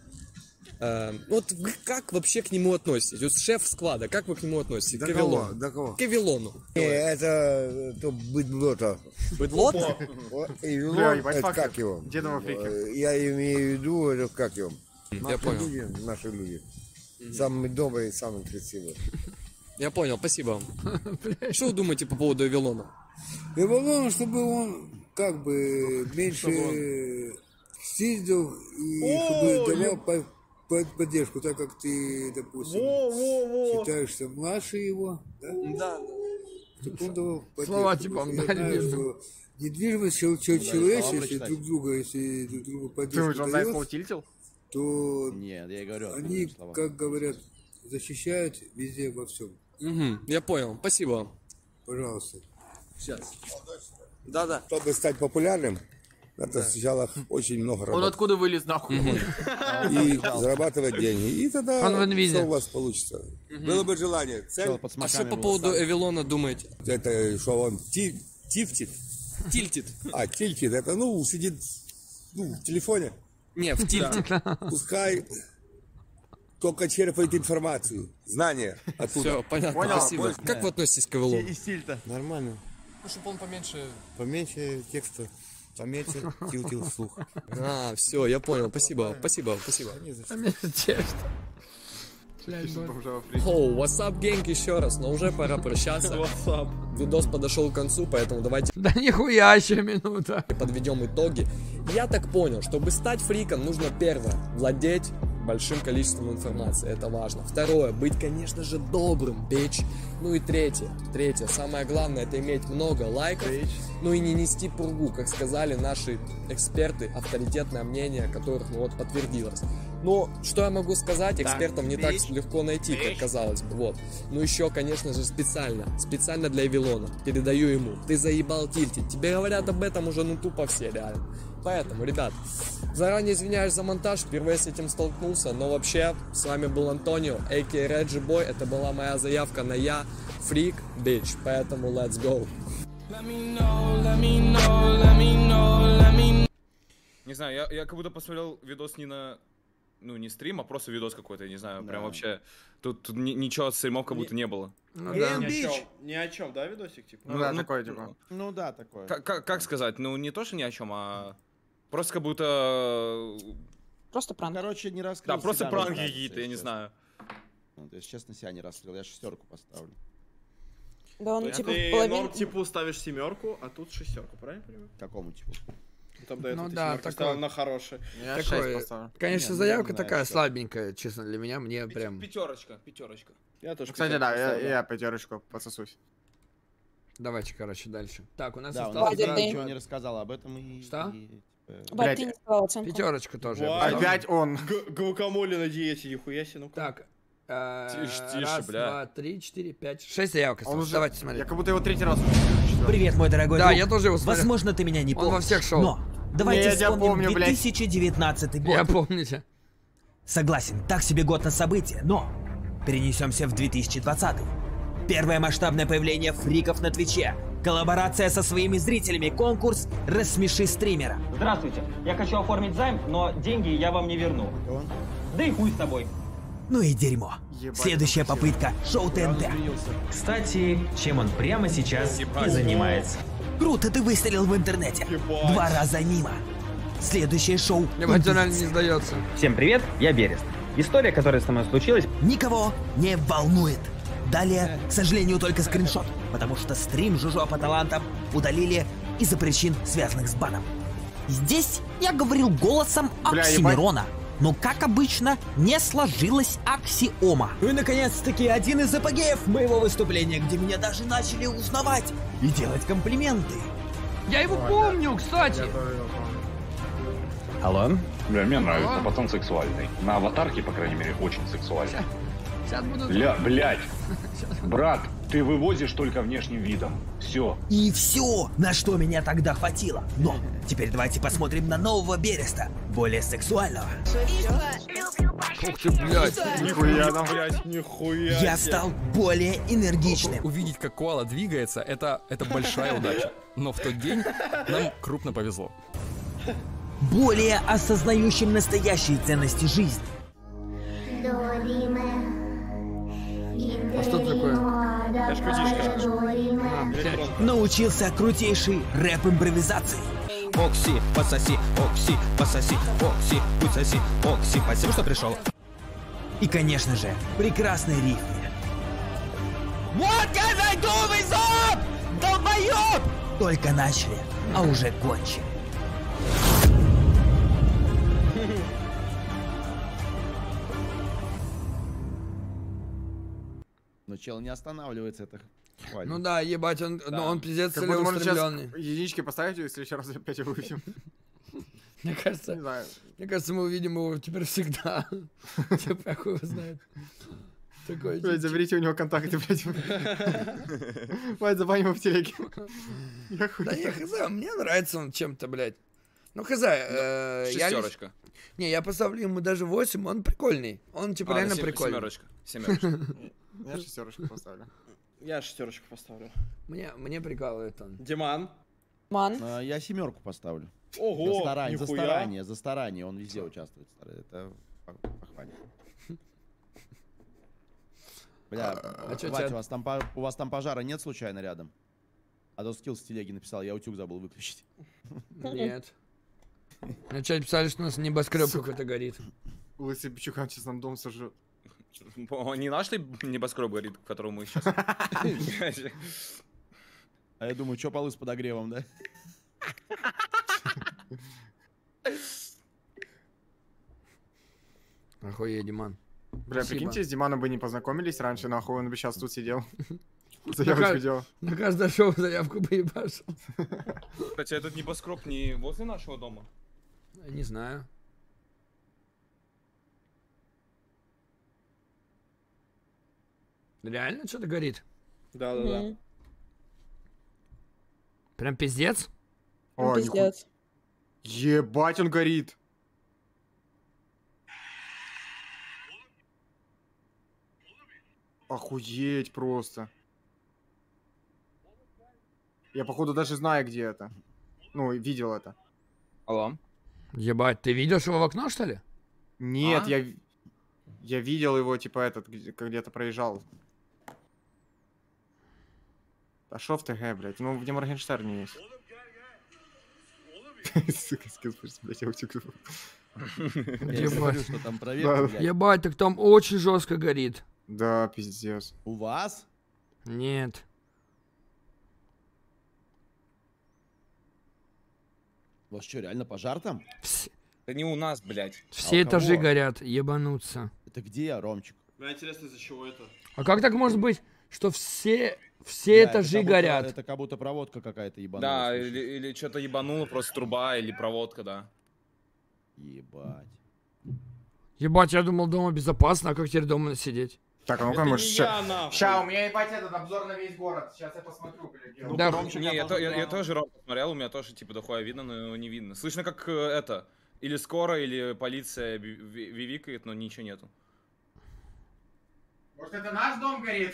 Вот вы как вообще к нему относитесь? Вот шеф склада, как вы к нему относитесь? К Эвилону. До кого? К Эвилону. Это быдло-то. Быдло? Эвилон, это как его? Я имею в виду, это как его? Я понял. Наши люди. Самые добрые, самые красивые. Я понял, спасибо вам. Что вы думаете по поводу Эвилона? Эвилон, чтобы он как бы меньше съездил и чтобы давал поддержку, так как ты, допустим, считаешься младше его, да? Да. Слова типа, недвижимость человечества, друг друга, если друг другу поддержку дает, то нет, я говорю, они, как говорят, защищают везде во всем. Я понял, спасибо. Пожалуйста. Сейчас. Да. Чтобы стать популярным, надо сначала очень много работать. Он откуда вылез нахуй? И зарабатывать деньги. И тогда все у вас получится. Было бы желание. Цель. А что по поводу Эвилона думаете? Это что он тильтит? Тильтит. Тильтит. Это, сидит в телефоне. Не, в тильте. Пускай только черпает информацию, знания оттуда. Все, понятно, спасибо. Как вы относитесь к Эвилону? Из тильта. Нормально. Чтобы он поменьше... Поменьше текста. Поменьше тил вслух. Все, я понял. Спасибо. Поменьше текста. What's up, гэнг, еще раз, но уже пора прощаться. Видос подошел к концу, поэтому давайте... Да нихуя еще минута. Подведем итоги. Я так понял, чтобы стать фриком, нужно первое, владеть большим количеством информации, это важно. Второе, быть, конечно же, добрым, бич. Ну и третье, самое главное, это иметь много лайков, ну и не нести пургу, как сказали наши эксперты, авторитетное мнение которых, подтвердилось. Но что я могу сказать, экспертов не так легко найти, как казалось бы, вот. Ну еще, конечно же, специально для Эвилона, передаю ему, ты заебал тильтить, тебе говорят об этом уже, тупо все, реально. Поэтому, ребят, заранее извиняюсь за монтаж, впервые с этим столкнулся, но вообще, с вами был Антонио, а.к.а. Реджи Бой, это была моя заявка на я, фрик, бич, поэтому let's go. Не знаю, я как будто посмотрел видос не стрим, а просто видос какой-то, я не знаю, прям вообще, тут ничего от стримов как будто не было. Ни о чем, да, видосик, типа? Такой, типа. Да, такое. Как сказать, не то, что ни о чем, а просто как будто... Просто пранк. Короче, не раскрыл. Да, просто пранки какие-то, я не знаю. То есть, честно, себя не раскрыл, я 6 поставлю. Да он типа ты половину... типу ставишь 7, а тут 6, правильно понимаю? Какому типу? Там до этого да, ставил на хороший. Я 6 поставлю. Конечно, заявка такая слабенькая, честно, для меня, мне прям... Пятерочка. Я тоже. Кстати, да, я пятерочку подсосусь. Давайте, короче, дальше. Так, у нас да, осталось... Да, ничего не рассказал об этом и... Что? Бать, ты не сказал оценку. Пятерочку тоже. Опять он. Гвакамоле на диете, нихуя себе, ну-ка. Так. Тише, раз, бля. 2, 3, 4, 5, 6 заявок осталось. Давайте смотреть. Я как будто его 3-й раз. Привет, мой дорогой друг. Да, я тоже его смотрел. Возможно, ты меня не помнишь. Он во всех шоу. Но давайте вспомним 2019 год. Я помните. Согласен, так себе год на события, но перенесемся в 2020. Первое масштабное появление фриков на Твиче. Коллаборация со своими зрителями. Конкурс «Рассмеши стримера». Здравствуйте. Я хочу оформить займ, но деньги я вам не верну. Да и хуй с тобой. Ну и дерьмо. Следующая попытка. Шоу ТНТ. Кстати, чем он прямо сейчас и занимается. Круто ты выстрелил в интернете. 2 раза мимо. Следующее шоу. Эмоционально не сдается. Всем привет, я Берест. История, которая со мной случилась... Никого не волнует. Далее, к сожалению, только скриншот, потому что стрим Жужо по талантам удалили из-за причин, связанных с баном. Здесь я говорил голосом Оксимирона, но, как обычно, не сложилась аксиома. И, наконец-таки, один из апогеев моего выступления, где меня даже начали узнавать и делать комплименты. Я его помню, кстати. Алло? Бля, мне нравится, пацан сексуальный. На аватарке, по крайней мере, очень сексуальный. Блядь, брат, ты вывозишь только внешним видом. Все. И все, на что меня тогда хватило. Но теперь давайте посмотрим на нового Береста, более сексуального. Ух ты, блядь. Нихуя там, блядь, нихуя. Я стал более энергичным. Увидеть, как коала двигается, это большая удача. Но в тот день нам крупно повезло. Более осознающим настоящие ценности жизни. А что такое? Научился крутейшей рэп-импровизации. Окси, пососи, окси, пососи, окси, пососи, окси. Спасибо, что пришел. И, конечно же, прекрасной рифме. What can I do with up? Долбоёб! Только начали, а уже кончили. Но чел не останавливается, это Ну да, ебать, он пиздец Как будто можно сейчас целеустремленный. единички поставить, и в следующий раз опять его увидим. Мне кажется, мы увидим его теперь всегда. Типа, хуй его знает. Такой, блядь, заберите у него контакты, блядь. Блядь, забаним его в телеге. Да я хз, мне нравится он чем-то, блядь. Ну хз, Шестерочка. Не, я поставлю ему даже 8, он прикольный. Он типа реально прикольный. Семерочка. Я шестерочку поставлю. Я шестерочку поставлю. Мне прикалывает он. Диман? Я 7 поставлю. Ого, за старание, он везде участвует. Это похвально. Бля, Ватя, у вас там пожара нет случайно рядом? А то скилл с телеги написал, я утюг забыл выключить. Нет. На чате писали, что у нас небоскреб какой-то горит. Лысый бичук, он сейчас нам дом сожжет. Не наш ли небоскреб горит, в котором мы сейчас? А я думаю, что полы с подогревом, да? Охуеть, Диман. Бля, прикиньте, с Диманом бы не познакомились раньше, нахуй, он бы сейчас тут сидел. Заявочку делал. На каждое шоу заявку бы ебашил. Кстати, этот небоскреб не возле нашего дома? Не знаю. Реально что-то горит? Да. Прям пиздец? О, пиздец. Ебать, он горит. Охуеть просто. Я, походу, даже знаю, где это. Ну, видел это. Алло. Ебать, ты видел его в окно, что ли? Нет, я видел его, типа, этот, где-то проезжал. А шо в ТГ, блядь? Ну, где Моргенштерн есть. Сука, скилс, блядь, я утек. Ебать, так там очень жестко горит. Да, пиздец. У вас? Нет. У вас что, реально пожар там? Это не у нас, блядь. Все этажи горят, ебануться. Это где я, Ромчик? Мне интересно, из-за чего это? А как так может быть, что все этажи горят? Это как будто проводка какая-то ебанула. Да, или что-то ебануло, просто труба или проводка, да. Ебать. Ебать, я думал, дома безопасно, а как теперь дома сидеть? Так, а ну-ка, может, ща, у меня, ебать, этот обзор на весь город. Сейчас я посмотрю, блядь. Да, не, я тоже Ром посмотрел, у меня тоже, типа, дохуя видно, но не видно. Слышно, как это, или скоро, или полиция вивикает, но ничего нету. Может, это наш дом горит?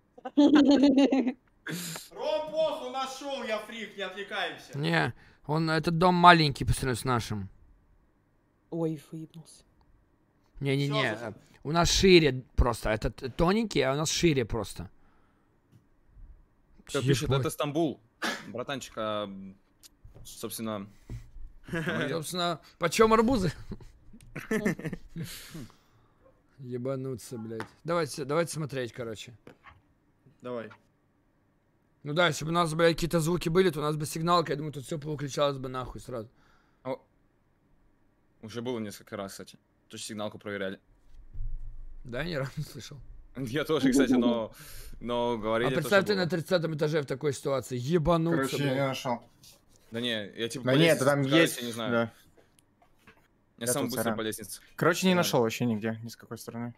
Ром, босс, у нас шоу, я фрик, не отвлекаемся. Не, этот дом маленький по сравнению с нашим. Ой, выебнулся. Не-не-не, у нас шире просто. Этот тоненький, а у нас шире просто. Кто пишет, это Стамбул. Братанчик, собственно... Собственно, почем арбузы? Ебануться, блядь. Давайте смотреть, короче. Давай. Ну да, если бы у нас, блядь, какие-то звуки были, то у нас бы сигналка, я думаю, тут все повыключалось бы нахуй сразу. Уже было несколько раз, кстати. Тоже сигналку проверяли. Да, я ни разу не слышал. Я тоже, кстати, но говорили... А представь, ты на 30-м этаже в такой ситуации. Ебануться, короче, блядь. я нашел. Да не, я типа... Да нет, там есть... Я не знаю. Да. Я самый быстрый по лестнице. Короче, не нашел вообще нигде, ни с какой стороны.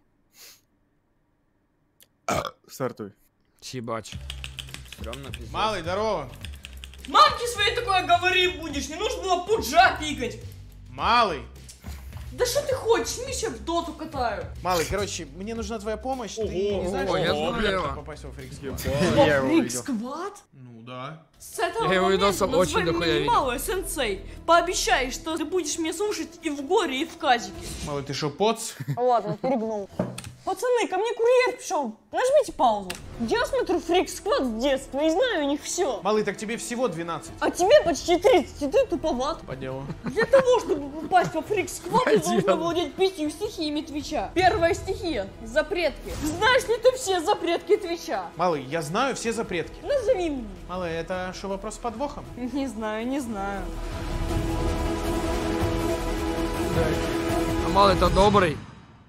Стартуй. Чебач. Малый, здорово. Мамке своей такое говори будешь, не нужно было пуджа пикать. Малый. Да что ты хочешь? Миша в доту катаю. Малый, короче, мне нужна твоя помощь. Ты не знаешь, что попасть во фриксквад? Фриксквад? Ну да. С этого момента называй меня малый сенсей. Пообещай, что ты будешь меня слушать и в горе, и в казике. Малый, ты шо, поц? Ладно, перегнул. Пацаны, ко мне курьер пришел. Нажмите паузу. Я смотрю Фриксквад с детства и знаю у них все. Малый, так тебе всего 12. А тебе почти 30, и ты туповат. По делу. Для того, чтобы попасть во Фриксквад, ты должен владеть 5 стихиями Твича. Первая стихия – запретки. Знаешь ли ты все запретки Твича? Малый, я знаю все запретки. Назови мне. Малый, это что, вопрос с подвохом? Не знаю, не знаю. А малый-то добрый.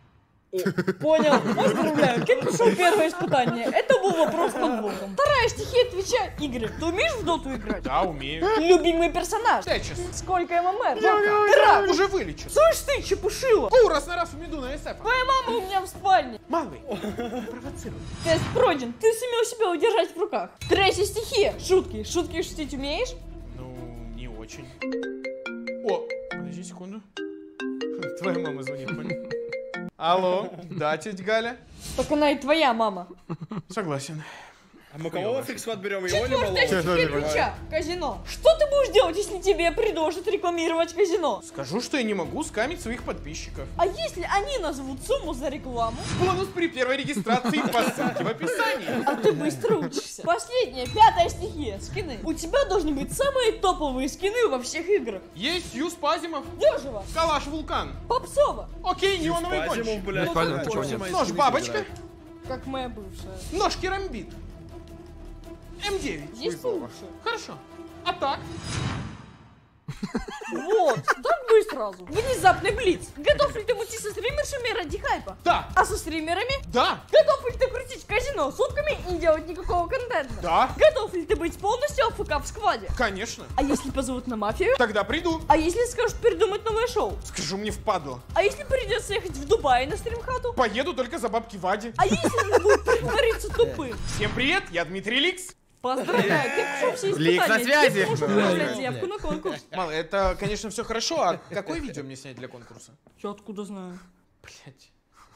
Понял, поздравляю. Кем пришел первое испытание? Это был вопрос под боком. Вторая стихия отвечает. Игорь, ты умеешь в доту играть? Да, умею. Любимый персонаж? Тэтчес. Сколько ММР? Ты рак. Уже вылечу. Слышь ты, чепушила. Раз на раз умеду на СФ. Твоя мама у меня в спальне. Малый, провоцируй. Тест пройден. Ты сумел себя удержать в руках. Третья стихия. Шутки. Шутки шутить умеешь? Ну, не очень. О, подожди секунду. Твоя мама звонит, понял? Алло, да, тетя Галя? Так она и твоя мама. Согласен. А мы кого фикс отберем? Его или Четвертая стихия ключа. Казино. Что ты будешь делать, если тебе предложат рекламировать казино? Скажу, что я не могу скамить своих подписчиков. А если они назовут сумму за рекламу? Бонус при первой регистрации по ссылке в описании. А ты быстро учишься. Последняя, пятая стихия. Скины. У тебя должны быть самые топовые скины во всех играх. Есть Юз Пазимов. Дежево. Калаш Вулкан. Попсово. Окей, неоновый кончик. Нож Бабочка. Как моя бывшая. Нож Керамбит. М9. Есть лучше. Хорошо. А так? Вот, так бы и сразу. Внезапный блиц. Готов ли ты уйти со стримершами ради хайпа? Да. А со стримерами? Да. Готов ли ты крутить казино сутками и не делать никакого контента? Да. Готов ли ты быть полностью АФК в скваде? Конечно. А если позовут на мафию? Тогда приду. А если скажут придумать новое шоу? Скажу, мне впадло. А если придется ехать в Дубай на стримхату? Поеду только за бабки Вади. А если не будет притвориться тупым? Всем привет, я Дмитрий Ликс. Поздравляю, ты прошел все испытания. Ликс на связи. Ты можешь отправлять заявку на конкурс. Мало, это, конечно, все хорошо, а какое видео мне снять для конкурса? Я откуда знаю? Блять.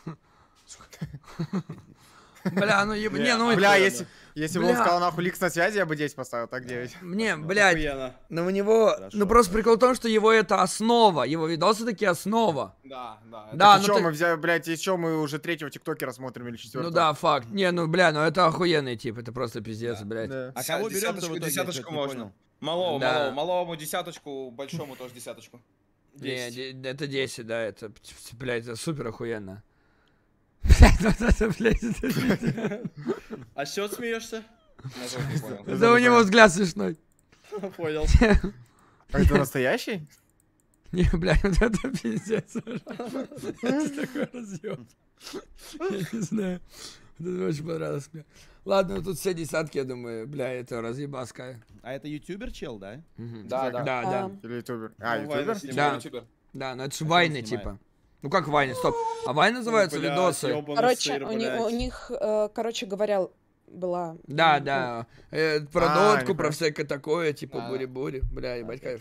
Бля, ну не, ну бля, если бы он сказал нахуй Ликс на связи, я бы 10 поставил, так 9. Не, блядь, ну у него, ну просто прикол в том, что его это основа, его видосы такие основа. Да, да. Да, ну что, мы взяли, блядь, еще мы уже 3-го тиктокера смотрим или 4-го? Ну да, факт. Не, ну бля, ну это охуенный тип, это просто пиздец, блядь. А кого берем-то в итоге? Десяточку можно. Малому десяточку, большому тоже десяточку. Не, это 10, да, это, блядь, это супер охуенно. Блядь, вот это, блядь, это... А с чего смеешься? Да у него взгляд смешной. Понял. А это настоящий? Не, блядь, вот это пиздец. Это такой разъем. Я не знаю. Это очень понравилось мне. Ладно, тут все десятки, я думаю, бля, это разъебаска. А это ютубер чел, да? Да. Или ютубер? А, ютубер? Да. Да, ну это же вайны, типа. Ну как вайны, стоп. А вайны называются видосы. Короче, у них, короче говоря, была... Да. Про дотку, про всякое такое, типа бури-бури. Бля, ебать кайф.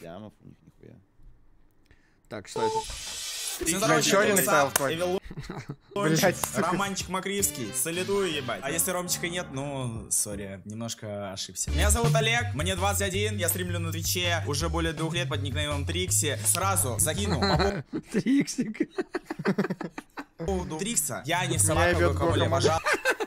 Так, что это? Еще один ставил твой. Романчик Макриевский, солидую, ебать. А если Ромчика нет, ну, сори, немножко ошибся. Меня зовут Олег, мне 21, я стримлю на Твиче уже более 2 лет под никнеймом Трикси. Сразу закину Триксик. по поводу Трикса. Я не салатовый кому-либо пожал.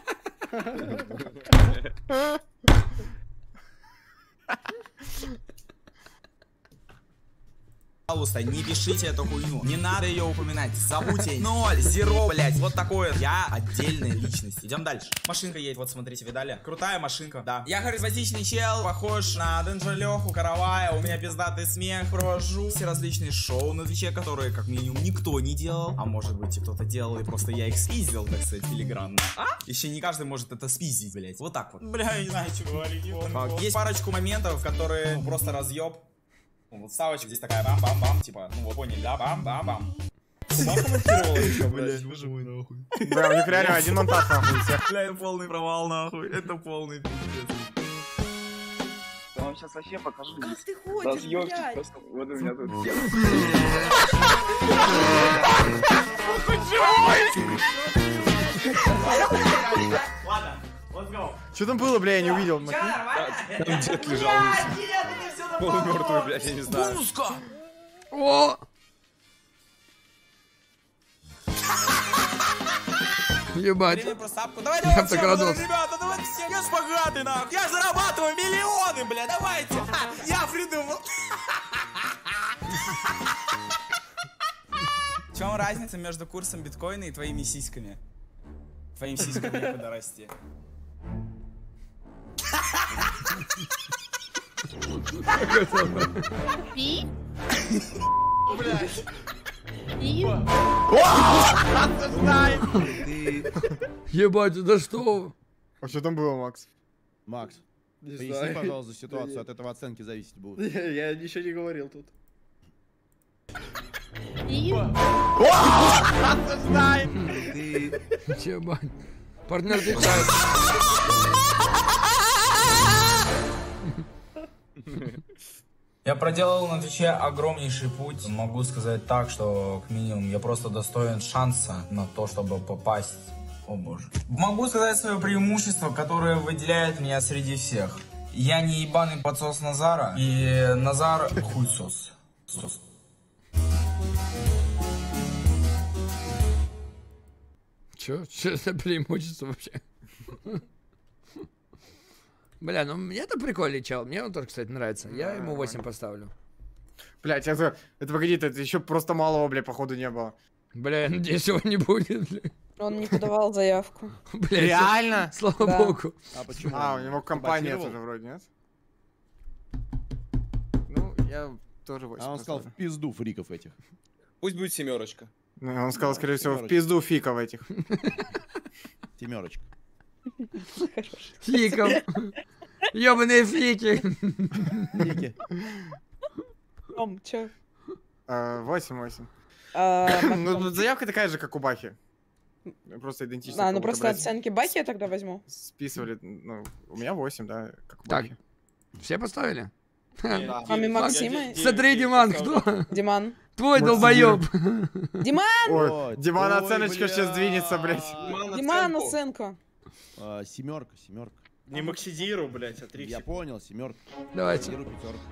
Пожалуйста, не пишите эту хуйню. Не надо ее упоминать. Забудьте. 0, 0, блять. Вот такое. Я отдельная личность. Идем дальше. Машинка едет. Вот смотрите, видали? Крутая машинка. Да. Я харизматичный чел. Похож на Денджа Леху Каравая. У меня пиздатый смех. Провожу все различные шоу на Твиче, которые, как минимум, никто не делал. А может быть, и кто-то делал, и просто я их спиздил, так сказать, филигранно. Еще не каждый может это спиздить, блять. Вот так вот. Бля, я не знаю, что говорить. Есть парочку моментов, которые просто разъеб. Вот ставочка здесь такая бам-бам-бам, типа, ну вы поняли, да, бам-бам-бам. Блять, боже мой, нахуй. Бля, у них реально один монтаж, нахуй, всех. Бля, это полный провал, нахуй, это полный пиздец. Я вам сейчас вообще покажу. Как ты ходишь, блядь? Просто, вот у меня тут Ладно, let's go. Что там было, бля, я не увидел. Там дед лежал. Полумертвый, блядь, я не знаю. Пуска! О! Ебать. Я так радовался. Ребята, давайте все, я шпагаты, нахуй. Я зарабатываю миллионы, бля, давайте. Я придумал. В чем разница между курсом биткоина и твоими сиськами? Твоим сиськам некуда расти. Пи? Блядь. Ебать, это что? А что там было, Макс? Макс, поясни, пожалуйста, ситуацию, от этого оценки зависеть будут. Я ничего не говорил тут. Ебать. Партнер отвечает. Я проделал на Твиче огромнейший путь. Могу сказать так, что к минимуму я просто достоин шанса на то, чтобы попасть. О боже. Могу сказать свое преимущество, которое выделяет меня среди всех. Я не ебаный подсос Назара, и Назар хуйсос. Чё за преимущество вообще? Бля, ну мне-то прикольный чел. Мне он тоже, кстати, нравится. Я ему 8 поставлю. Блять, это погоди, это еще просто малого, бля, походу не было. Бля, я надеюсь, его не будет, бля. Он не подавал заявку. Бля, реально? Слава богу. А почему? А, у него компания тоже вроде, нет? Ну, я тоже 8. А он сказал в пизду фриков этих. Пусть будет 7. Ну, он сказал, скорее всего, в пизду фиков этих. 7. Фиков. Ёбаные флики. Флики. Том, чё? 8. Ну, заявка такая же, как у Бахи. Просто идентично. Ну просто оценки Бахи я тогда возьму. Списывали, ну, у меня 8, да, как у Так, Бахи. все поставили? Кроме Максима. Смотри, Диман, кто? Диман. Твой долбоёб. Диман! Ой, Диман оценочка сейчас двинется, блядь. Диман, оценка. 7. Не Максидиру, блядь, а 3. Я понял, 7. Давайте. 5.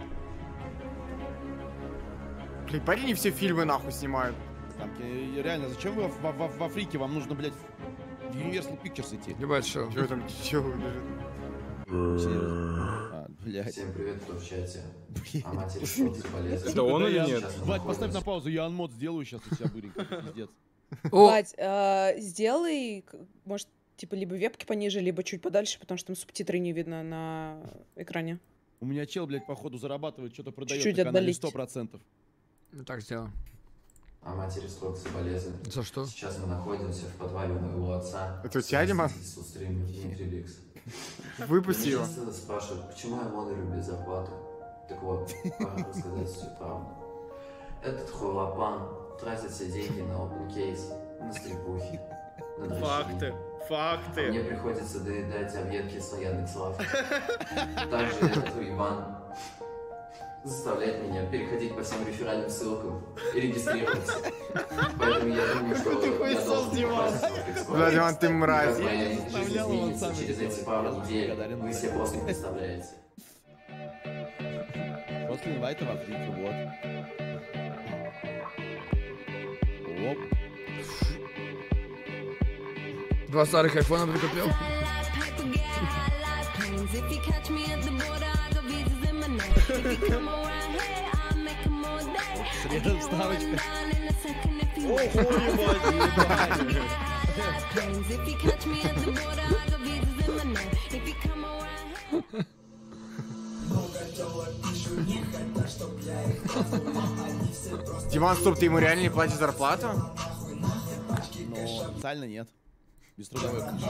Блин, парни все фильмы нахуй снимают. Там, реально, зачем вы в Африке? Вам нужно, блядь, в Universal Pictures идти. Ебать, шо? Чё там, чё лежит? Блядь. Всем привет, кто в чате. А матери что-то полезно. Это он или нет? Вать, поставь на паузу, я анмод сделаю сейчас у себя быренько, пиздец. Вать, сделай, может, типа, либо вебки пониже, либо чуть подальше, потому что там субтитры не видно на экране. У меня чел, блядь, походу зарабатывает, что-то продает Чуть-чуть на канале отдалить. 100%. Ну так сделаем. А матери строк соболезнования. За что? Сейчас мы находимся в подвале моего отца. Это у тебя, Дима? Выпусти его. Меня спрашивают, почему ОМОН любит зарплату. Так вот, пора рассказать всю правду. Этот хуйлапан тратит все деньги на open case, на стрельбухи, на дрочки. Факты. А мне приходится доедать объедки с Яндекс.Лав. Также этот уебан заставляет меня переходить по всем реферальным ссылкам и регистрироваться. Поэтому я думаю, что я должен попасть в Бля, Диман, ты мразь. Моя жизнь изменится через эти пару недель. Вы себе просто не представляете. После инвайта в Африке, вот. Оп. 2 старых айфона прикупил. Срезал вставочка. Ого, ебать. Диман, стоп, ты ему реально не платишь зарплату? Но официально нет. Без трудовой книжки.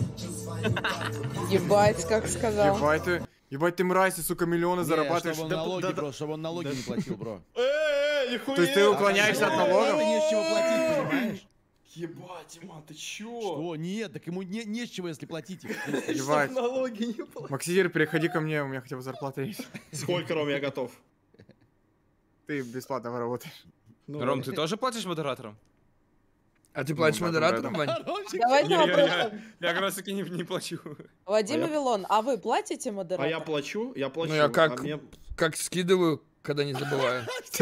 Ебать, как сказал. Ебать, ты мразь, ты, сука, миллионы зарабатываешь. Чтобы он налоги, бро, чтобы он налоги не платил, бро. Нихуя. То есть ты уклоняешься от налогов? Не с чего платить, понимаешь? Ебать, Диман, ты чё? Что? Нет, так ему не с чего, если платить. Ебать. Налоги не платят. Максидир, переходи ко мне, у меня хотя бы зарплата есть. Сколько, Ром, я готов? Ты бесплатно работаешь. Ром, ты тоже платишь модераторам? А ты платишь модератором, Вань? Давайте вопрос. Я как раз таки не плачу. Вадим и Вилон, а вы платите А модераторам? я плачу? Я плачу. Ну я как скидываю, когда не забываю.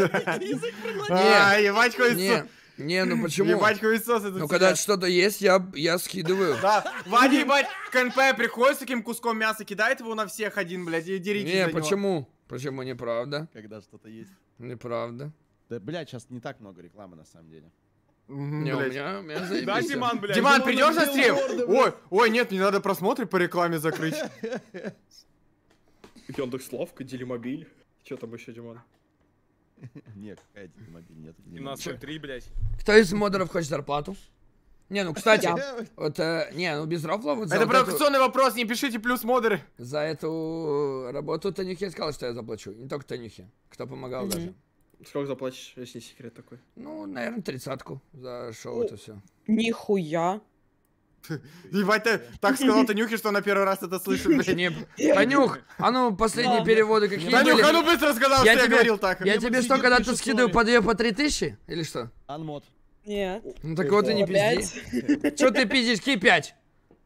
Ебать, хуйсос. Не, ну почему? Ебать, хуйсос. Ну когда что-то есть, я скидываю. Да, Вадя, ебать, КНП приходит с таким куском мяса, кидает его на всех один, блядь, и деритесь Не, за него. почему? Почему неправда? Когда что-то есть. Неправда. Да, блядь, сейчас не так много рекламы на самом деле. Не, у меня заебись. Да, Диман, блядь. Диман, придешь на стрим? Ой, нет, мне надо просмотры по рекламе закрыть. Яндекс.Лавка, Делимобиль. Что там еще, Диман? Нет, какая Титомобиль, нет. 17.3, блядь. Кто из модеров хочет зарплату? Не, ну, кстати, вот, не, ну, без рофла... Вот это провокационный вопрос, не пишите плюс модеры. За эту работу Танюхе сказал, что я заплачу. Не только Танюхе, кто помогал даже. Сколько заплатишь, если не секрет такой? Ну, наверное, 30-ку за шоу это все. Нихуя. Ебать, ты так сказал Танюхе, что она первый раз это слышит, блядь. Танюх, а ну последние переводы какие были? Танюх, а ну быстро сказал, что я говорил так. Я тебе что, когда-то скидываю по 2, по 3 тысячи? Или что? Анмод. Нет. Ну так вот и не пизди. Чё ты пиздишь? Ки 5.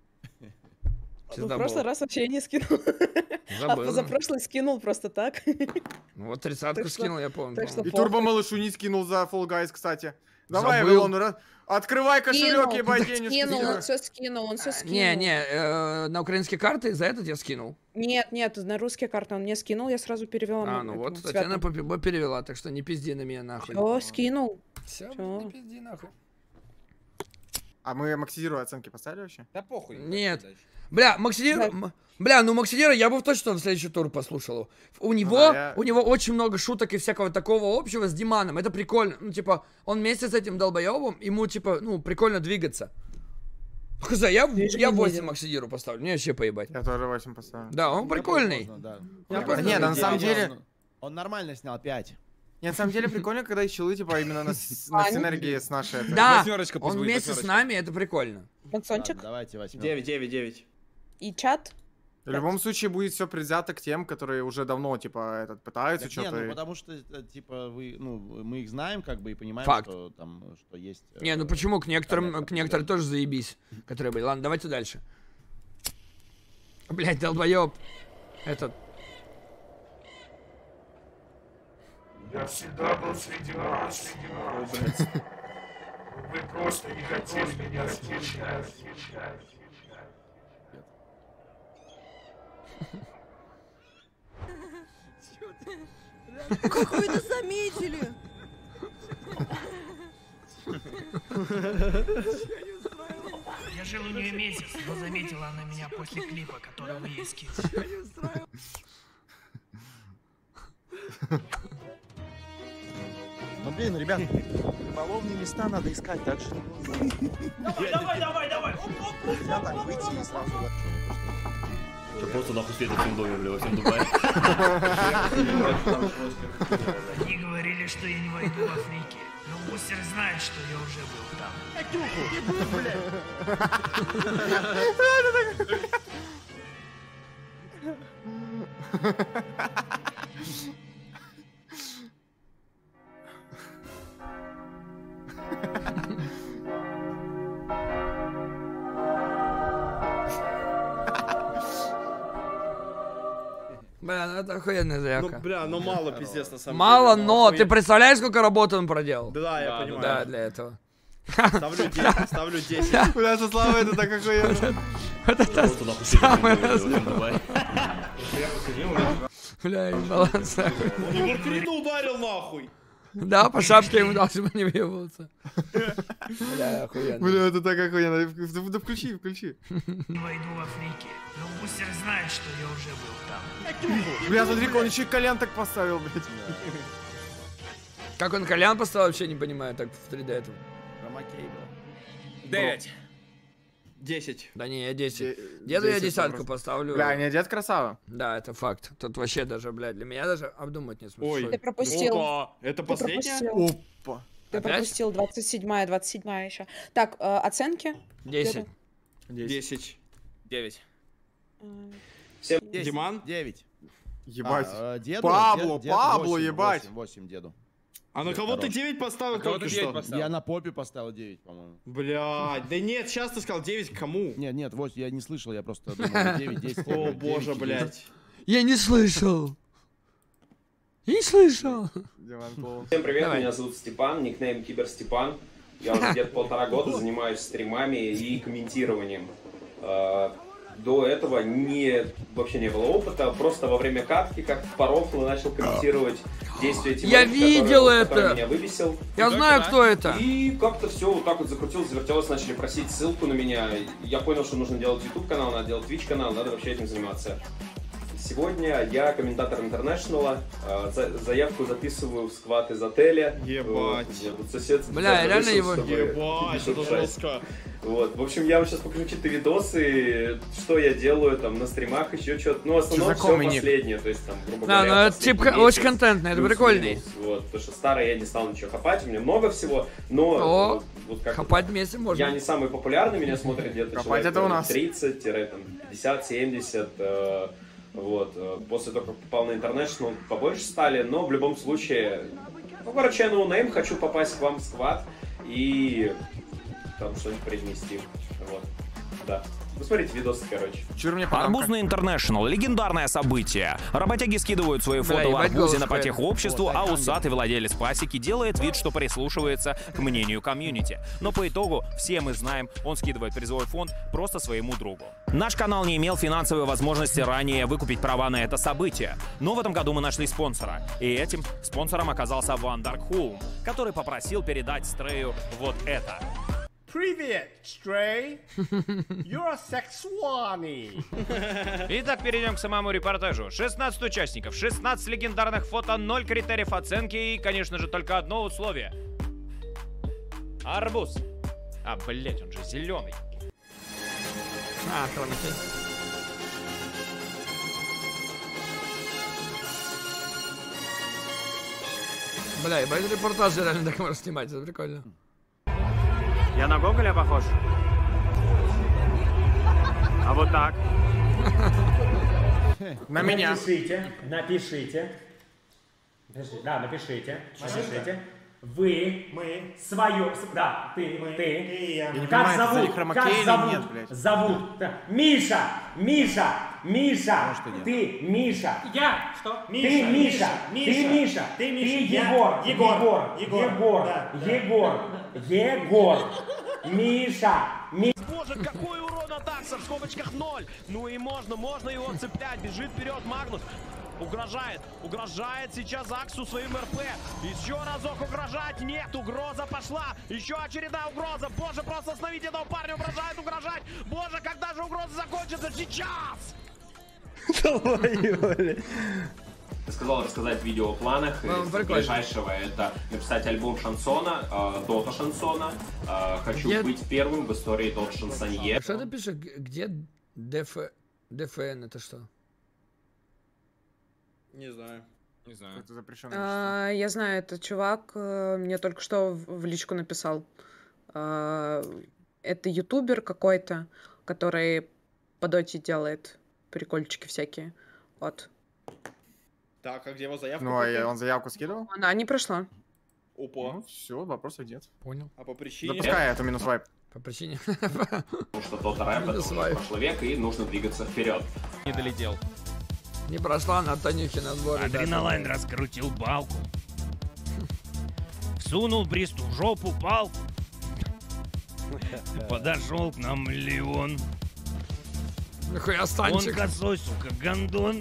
В прошлый раз вообще я не скинул. А позапрошлый скинул просто так. Вот 30-ку скинул, я помню. И Турбо Малышу не скинул за Fall Guys, кстати. Давай, Вилон, открывай кошелек, ебать, денежки. Он все скинул, он все скинул. Не, на украинские карты за этот я скинул. Нет, на русские карты он мне скинул, я сразу перевела. А, ну вот, Татьяна перевела, так что не пизди на меня нахуй. О, скинул. Все, не пизди нахуй. А мы Максидиру оценки поставили вообще? Да похуй. Нет. Бля, ну Максидира я бы точно в следующий тур послушал. У него очень много шуток и всякого такого общего с Диманом. Это прикольно. Ну, типа, он вместе с этим долбоебом, ему, типа, ну, прикольно двигаться. Хз, я 8 Максидиру поставлю. Мне вообще поебать. Я тоже 8 поставлю. Да, он прикольный. Нет, на самом деле... Он нормально снял 5. Нет, на самом деле прикольно, когда и челы, типа, именно на синергии с нашей... Да, он вместе с нами, это прикольно. Максончик? Давайте 8. 9. И чат? В любом случае будет все предвзято к тем, которые уже давно, типа, пытаются что-то... Не, ну потому что, типа, мы их знаем, как бы, и понимаем, что там, что есть... Не, ну почему? К некоторым тоже заебись, которые были. Ладно, давайте дальше. Блять, долбоеб. Этот... Я всегда был среди вас. Вы просто не хотели меня встречать. Как вы это заметили? Я жил у нее месяц, но заметила она меня после клипа, который вы ей скинули. Ну блин, ребят, рыболовные места надо искать, так что... Давай! Нельзя так выйти и сразу... Что, просто нахуй светит всем доме, бля, во всем Дубае? Они говорили, что я не войду в Африке, но Бустер знает, что я уже был там. Бля, ну это охуенная заявка. Ну, бля, ну мало пиздец на самом деле. Мало, но ты представляешь, сколько работы он проделал? Да, я понимаю. Да, для этого. Ставлю 10. Бля, со Славой это так охуенно. Вот это самое разумное. Бля, баланс. Он его в крину ударил нахуй. Да, по шапке ему дал, чтобы не въебываться. Бля, охуенно. Бля, это так охуенно. Да включи. Не войду в Африке, но Бустер знает, что я уже был там. Бля, смотри-ка, он еще и Колян так поставил, блядь. Как он Колян поставил, вообще не понимаю, так в 3D этом. Промокей был. 9. 10. Да не, я 10. Деду я 10-ку поставлю. Бля, не дед красава. Да, это факт. Тут вообще даже, блядь, для меня даже обдумать не смешно. Ой, ты пропустил. Опа, это последняя? Опа. Ты пропустил 27-я еще. Так, оценки? 10. 10. 9. Диман? 9. Ебать. Деду, Пабло, ебать. 8 деду. А на кого ты 9 поставил только что? Я на попе поставил 9, по-моему. Блядь, да нет, сейчас ты сказал 9 кому? Нет, 8, я не слышал, я просто думал 9, 10. О боже, блядь. Я не слышал. Всем привет, меня зовут Степан, никнейм Киберстепан. Я уже где-то 1,5 года занимаюсь стримами и комментированием. До этого вообще не было опыта, просто во время катки как-то по рофлу начал комментировать действия тиммейтов, который меня вывесил. Я знаю, кто это. И как-то все вот так вот закрутилось, завертелось, начали просить ссылку на меня. Я понял, что нужно делать YouTube канал, надо делать Twitch канал, надо вообще этим заниматься. Сегодня я комментатор Интернешнала. Заявку записываю в сквад из отеля. Ебать. Сосед. Бля, реально его. Ебать, это жестко. Вот, в общем, я вам сейчас покажу какие-то видосы, что я делаю там на стримах, еще что-то. Ну, в основном все последнее, то есть там, грубо говоря. Да, ну это типа очень контентный, это прикольный. Вот, потому что старый я не стал ничего хопать, у меня много всего, но... Вот как хопать вместе можно. Я не самый популярный, меня смотрит где-то человек 30-50-70. Вот, после того, как попал на International, побольше стали, но в любом случае, ну, короче, я ноунейм, хочу попасть к вам в сквад и там что-нибудь принести, вот, да. Посмотрите видосы, короче. Арбузный Интернешнл. Легендарное событие. Работяги скидывают свои фото в арбузе на потеху обществу, а усатый владелец пасеки делает вид, что прислушивается к мнению комьюнити. Но по итогу, все мы знаем, он скидывает призовой фонд просто своему другу. Наш канал не имел финансовой возможности ранее выкупить права на это событие. Но в этом году мы нашли спонсора. И этим спонсором оказался Ван Даркхолм, который попросил передать Стрею вот это. Привет, Стрей! You're sexuani! Итак, перейдем к самому репортажу. 16 участников, 16 легендарных фото, 0 критериев оценки и, конечно же, только одно условие. Арбуз. А, блять, он же зеленый. А, хромаки. Бля, ебать, репортажи реально так можно снимать, это прикольно. Я на Гоголя похож? А вот так? На меня. Напишите. Да, напишите. Вы, мы, свое, да, ты, Я не как понимаю, зовут? Как зовут? Нет, блядь. Зовут. Да. Миша. Ты Миша. Я, что? Ты Миша. Ты Егор. Миша. Боже, какой урон от Акса в скобочках 0. Ну и можно его цеплять. Бежит вперед Магнус. Угрожает сейчас Аксу своим РП. Еще разок угрожать. Нет, угроза пошла. Еще очередная угроза. Боже, просто остановите этого парня. Угрожать. Боже, когда же угроза закончится? Сейчас! Ты сказал рассказать видео о планах. Из ближайшего это написать альбом шансона, Дота шансона. Хочу быть первым в истории Дота шансонье. Что ты пишешь? Где ДФН? Это что? Не знаю. Это запрещено. Я знаю, это чувак мне только что в личку написал. Это ютубер какой-то, который по доте делает прикольчики всякие. Вот. Так, а где его заявка? Ну, а он заявку скидывал? Она не прошла. Опа. Ну, все, вопросов нет. Понял. А по причине? Запускай, это минус вайп. По причине. Потому что тот рэп это уже прошлый век, и нужно двигаться вперед. Не долетел. Не прошла на Танюхе на сборе. Адреналайн раскрутил балку. Всунул Бристу в жопу палку. Подошел к нам Леон. Нихуя станчик. Он косой, сука, гондон.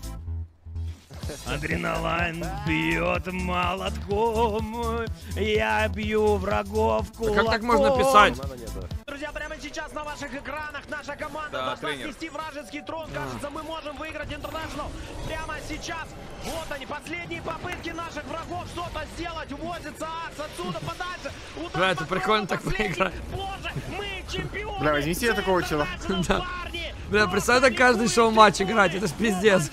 Адреналайн бьет молотком. Я бью врагов кулаком. Как так можно писать? Друзья, прямо сейчас на ваших экранах наша команда должна снести вражеский трон. Кажется, мы можем выиграть International. Прямо сейчас. Вот они, последние попытки наших врагов что-то сделать. Увозится Акс отсюда подальше. Бля, это прикольно так выиграть. Боже, мы чемпионы. Бля, возьми себе такого чела. Да. Бля, представь, так каждый шоу-матч играть. Это ж пиздец.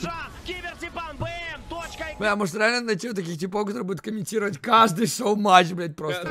Бля, может реально найти таких типов, которые будут комментировать каждый шоу-матч, блядь, просто.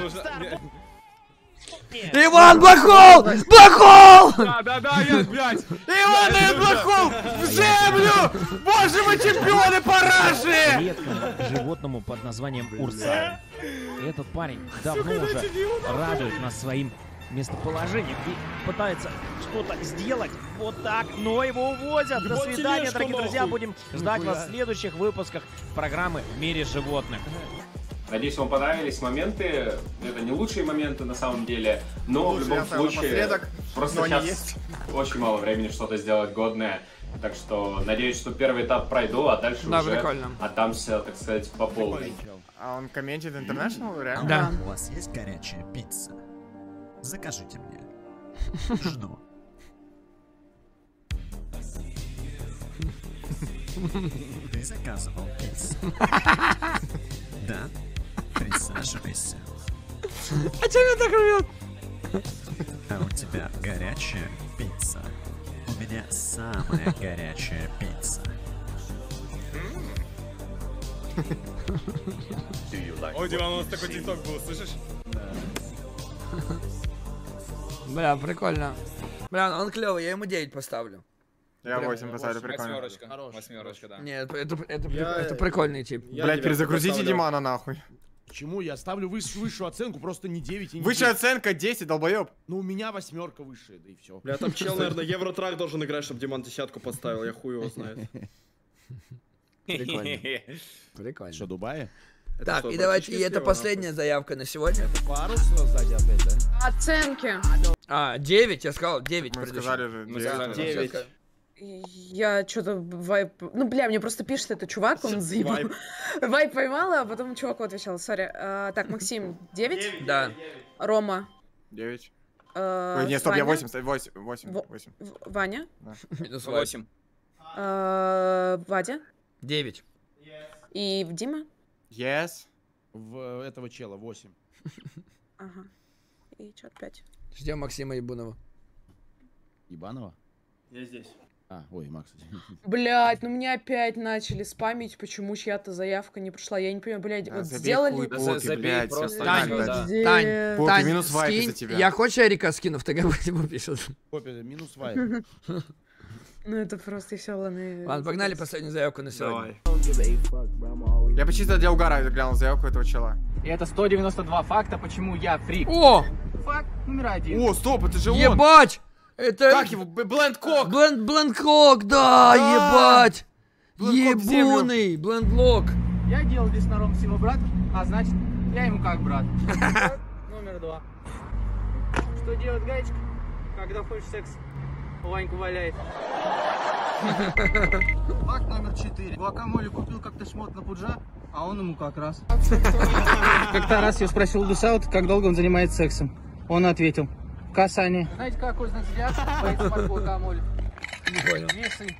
Иван Блохол! Блохол! Да, я, блядь! Иван Блохол! В землю! Боже, мы чемпионы параши! Редкому животному под названием урса. Этот парень давно уже радует нас своим местоположением и пытается что-то сделать вот так, но его увозят. До свидания, дорогие друзья. Будем ждать вас в следующих выпусках программы «В мире животных». Надеюсь, вам понравились моменты. Это не лучшие моменты на самом деле, но в любом случае просто сейчас очень мало времени что-то сделать годное. Так что надеюсь, что первый этап пройду, а дальше уже отдамся, так сказать, по полной. А он комментит International, реально? Да. У вас есть горячая пицца? Закажите мне. Жду. Ты заказывал пиццу? Да? Присаживайся. А чё меня так рвет? А у тебя горячая пицца? У меня самая горячая пицца. О, Диман, у нас такой тикток был, слышишь? Бля, прикольно. Бля, он клевый, я ему 9 поставлю. Я 8 поставлю, прикольно. Восьмерочка, да. Нет, это прикольный тип. Блять, перезагрузите Димана нахуй. Почему? Я ставлю высшую оценку, просто не 9 и не 10. Высшая оценка 10, долбоёб. Ну у меня 8 высшая, да и все. Бля, там чел, наверное, Евротрак должен играть, чтобы Диман 10 поставил, я хуй его знает. Прикольно. Прикольно. Что, Дубае? Так, и давайте, и это последняя заявка на сегодня. Это парус сзади опять, да? Оценки. 9, я сказал 9. Мы сказали же 9. Я что-то вайп... Ну, бля, мне просто пишет этот чувак, он заебал. Вайп поймала, а потом чуваку отвечал, сори. Так, Максим, 9? Да. Рома. 9. Нет, стоп, я 8. Ваня? Минус 8. Вадя? 9. И Дима? Yes. В этого чела 8. Ага. И чё, 5. Ждем Максима Ебунова. Ебанова? Я здесь. Ой, Макс. Блять, ну мне опять начали спамить, почему чья-то заявка не прошла. Я не понимаю, блядь, вот сделали... Забей, просто. Тань, минус вайп за тебя. Я хочу Эрика скину в ТГ, ему пишут. Минус вайп. Ну это просто все, ладно. Ладно, погнали последнюю заявку на сегодня. Я почти для угара глянул заявку этого чела. И это 192 факта, почему я фрик. О! Факт номер 1. О, стоп, это же он! Ебать! Это... Как его? Бленд-кок! Бленд-кок, да, ебать! Ебуный, Бленд-лок. Я делал здесь на Максиму брат, а значит, я ему как брат. Номер 2. Что делать, гаечка, когда хочешь секс? Ваньку валяет. Факт номер 4. Гуакамоле купил как-то шмот на пуджа, а он ему как раз. Как-то раз я спросил Дусаут, как долго он занимается сексом. Он ответил: касание. Знаете, какой знак зодиака боится под гуакамоле? Не понял. Весы.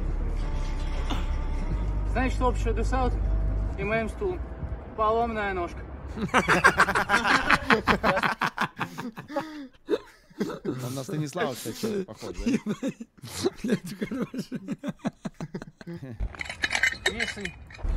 Знаете, что общего Дусаут и моим стулом? Поломная ножка. Он на Станислава, кстати, похож, да? Блядь, хороший. Весы.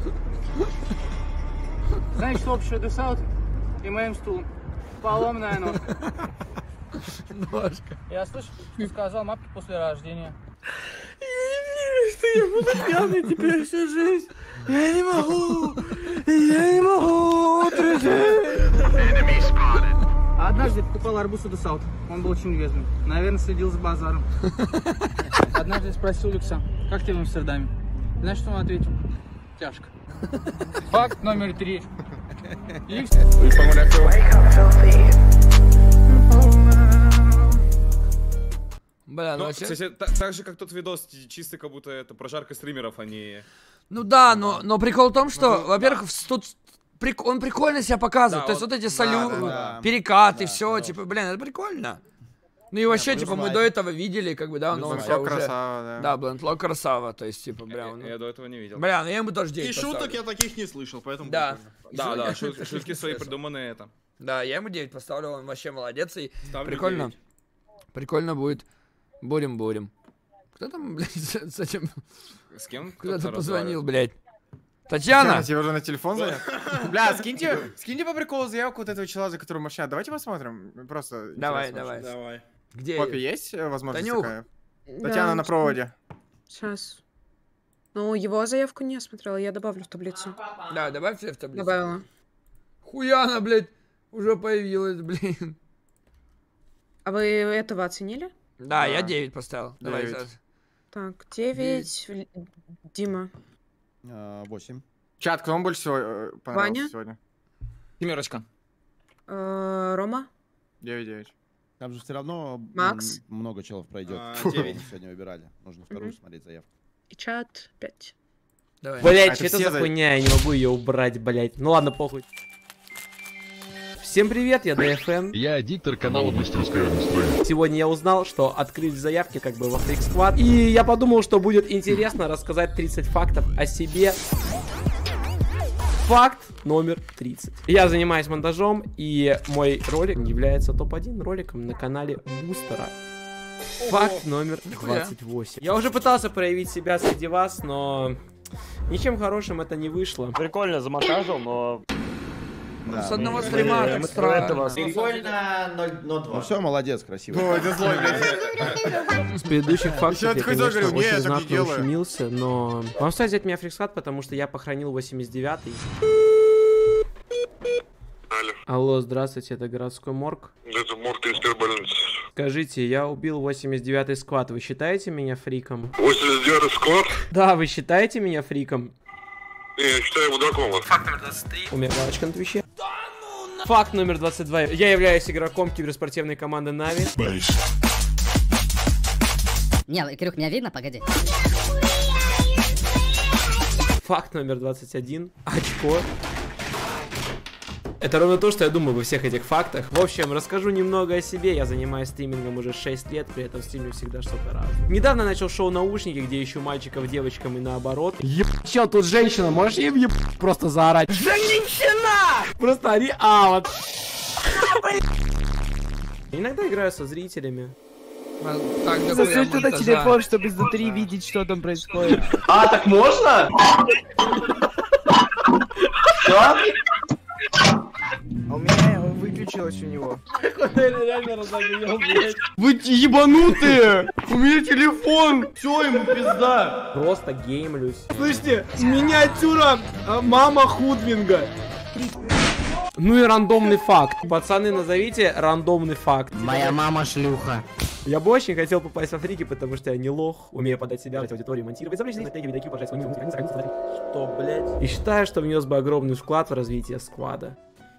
Знаете, что общего Дусаут и моим стулом? Поломная ножка. Ножка. Я слышу, что сказал мапке после рождения. Что я буду пьяный теперь всю жизнь. Я не могу. Я не могу, друзья. Однажды я покупал арбуз у Дусаута. Он был очень вежливым. Наверное, следил за базаром. Однажды я спросил Люкса: как тебе в Амстердаме? Знаешь, что он ответил? Тяжко. Факт номер 3. Бля, ну кстати, так же, как тот видос, чисто как будто это прожарка стримеров, а не... Ну да, но прикол в том, что, во-первых, тут он прикольно себя показывает. Да, то есть вот эти перекаты, все, типа, блин, это прикольно. Ну и вообще, типа, мы до этого видели, как бы, да, но он себя уже... красава, да. Блендлок красава, то есть, типа, бля, Я до этого не видел. Бля, ну я ему тоже 9 И поставлю. шуток я таких не слышал, поэтому... Да. Да, шутки свои придуманные это. Да, я ему 9 поставлю, он вообще молодец, и Ставлю прикольно. 9. Прикольно будет. Будем. Кто там, блядь, с этим... С кем? Кто-то позвонил, блядь. Татьяна! Тебе уже на телефон звонят? Бля, скиньте по приколу заявку вот этого чела, за которым машина. Давайте посмотрим. Просто. Давай. Где? В попе есть возможность Танюх? такая? Да, Татьяна на проводе. Сейчас. Ну, его заявку не смотрела, я добавлю в таблицу. Да, добавь в таблицу. Добавила. Хуяна, блядь, уже появилась, блин. А вы этого оценили? Да, я 9 поставил. 9. Давай сейчас. Так, 9. Дима. 8. Чат, кто вам больше всего понравился Ваня? сегодня? 7. Рома? 9. Там же все равно Макс? много челов пройдет. 9. Сегодня выбирали. Нужно вторую смотреть заявку. И чат 5. Блять, что это за хуйня? Я не могу ее убрать, блять. Ну ладно, похуй. Всем привет, я ДФН. Я диктор канала Мастерская настроения. Сегодня я узнал, что открылись заявки как бы во Freak Squad. И я подумал, что будет интересно рассказать 30 фактов о себе. Факт номер 30. Я занимаюсь монтажом, и мой ролик является топ-1 роликом на канале Бустера. Факт номер 28. Я уже пытался проявить себя среди вас, но ничем хорошим это не вышло. Прикольно замонтажил, но... Да. С одного стрима так странно. Прикольно, 0,2. Ну все, молодец, красиво. Ой, это злой, блядь. С предыдущих фактов я, конечно, очень знатно ушумился, но... Вам стоит взять меня в Freak Squad, потому что я похоронил 89-й. Алло, здравствуйте, это городской морг? Это морг 31 больницы. Скажите, я убил 89-й склад, вы считаете меня фриком? 89-й склад? Да, вы считаете меня фриком? Не, я считаю мудаком. Факт номер 23. У меня галочка на твиче. Факт номер 22. Я являюсь игроком киберспортивной команды Нави. Не, Кирюх, меня видно? Погоди. Факт номер 21. Очко. Это ровно то, что я думаю во всех этих фактах. В общем, расскажу немного о себе. Я занимаюсь стримингом уже 6 лет, при этом стримлю всегда что-то разное. Недавно начал шоу «Наушники», где ищу мальчиков девочкам и наоборот. Чел, тут женщина, можешь им просто заорать? Женщина! Просто они вот. Иногда играю со зрителями. Засунь туда телефон, чтобы изнутри видеть, что там происходит. А, так можно? Что? А у меня выключилось у него. Реально разогрел, блядь. Вы ебанутые! У меня телефон! Все, ему пизда! Просто геймлюсь. Слышите, миниатюра мама Худвинга. Ну и рандомный факт. Пацаны, назовите рандомный факт. Моя мама шлюха. Я бы очень хотел попасть во фрики, потому что я не лох, умею подать себя, аудиторию монтировать, завлечь на теги, видеоки, пожалуйста, что, блядь? И считаю, что внес бы огромный вклад в развитие сквада.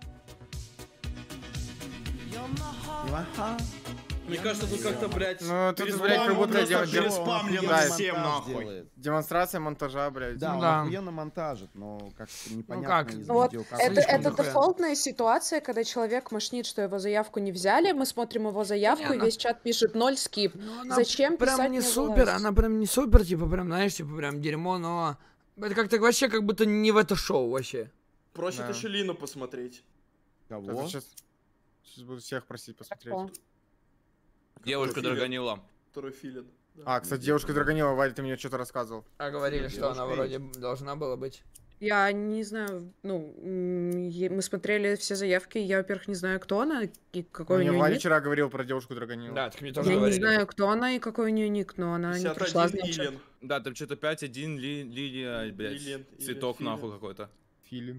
Мне кажется, тут как-то, блядь, ну, тут, блядь, как будто всем нахуй. Демонстрация монтажа, блядь. Да, он охуенно монтажит, но как-то непонятно из вот видео. это дефолтная ситуация, когда человек мошнит, что его заявку не взяли, мы смотрим его заявку, и весь чат пишет 0 скип. Зачем писать прям не супер, она прям не супер, типа прям, знаешь, типа прям дерьмо, но... Это как-то вообще как будто не в это шоу вообще. Просит еще Лину посмотреть. Кого? Сейчас буду всех просить посмотреть. Девушка Драгонила. Второй филин. А, кстати, девушка Драгонила, Валя, ты мне что-то рассказывал. А говорили, что она вроде должна была быть. Я не знаю, ну, мы смотрели все заявки, я, во-первых, не знаю, кто она и какой у нее ник. Валя вчера говорил про девушку Драгонилу. Да, так мне тоже я говорили. не знаю, кто она и какой у нее ник, но она не пришла, значит. Да, там что-то 5-1 Лилия, блядь, цветок нахуй какой-то. Филин.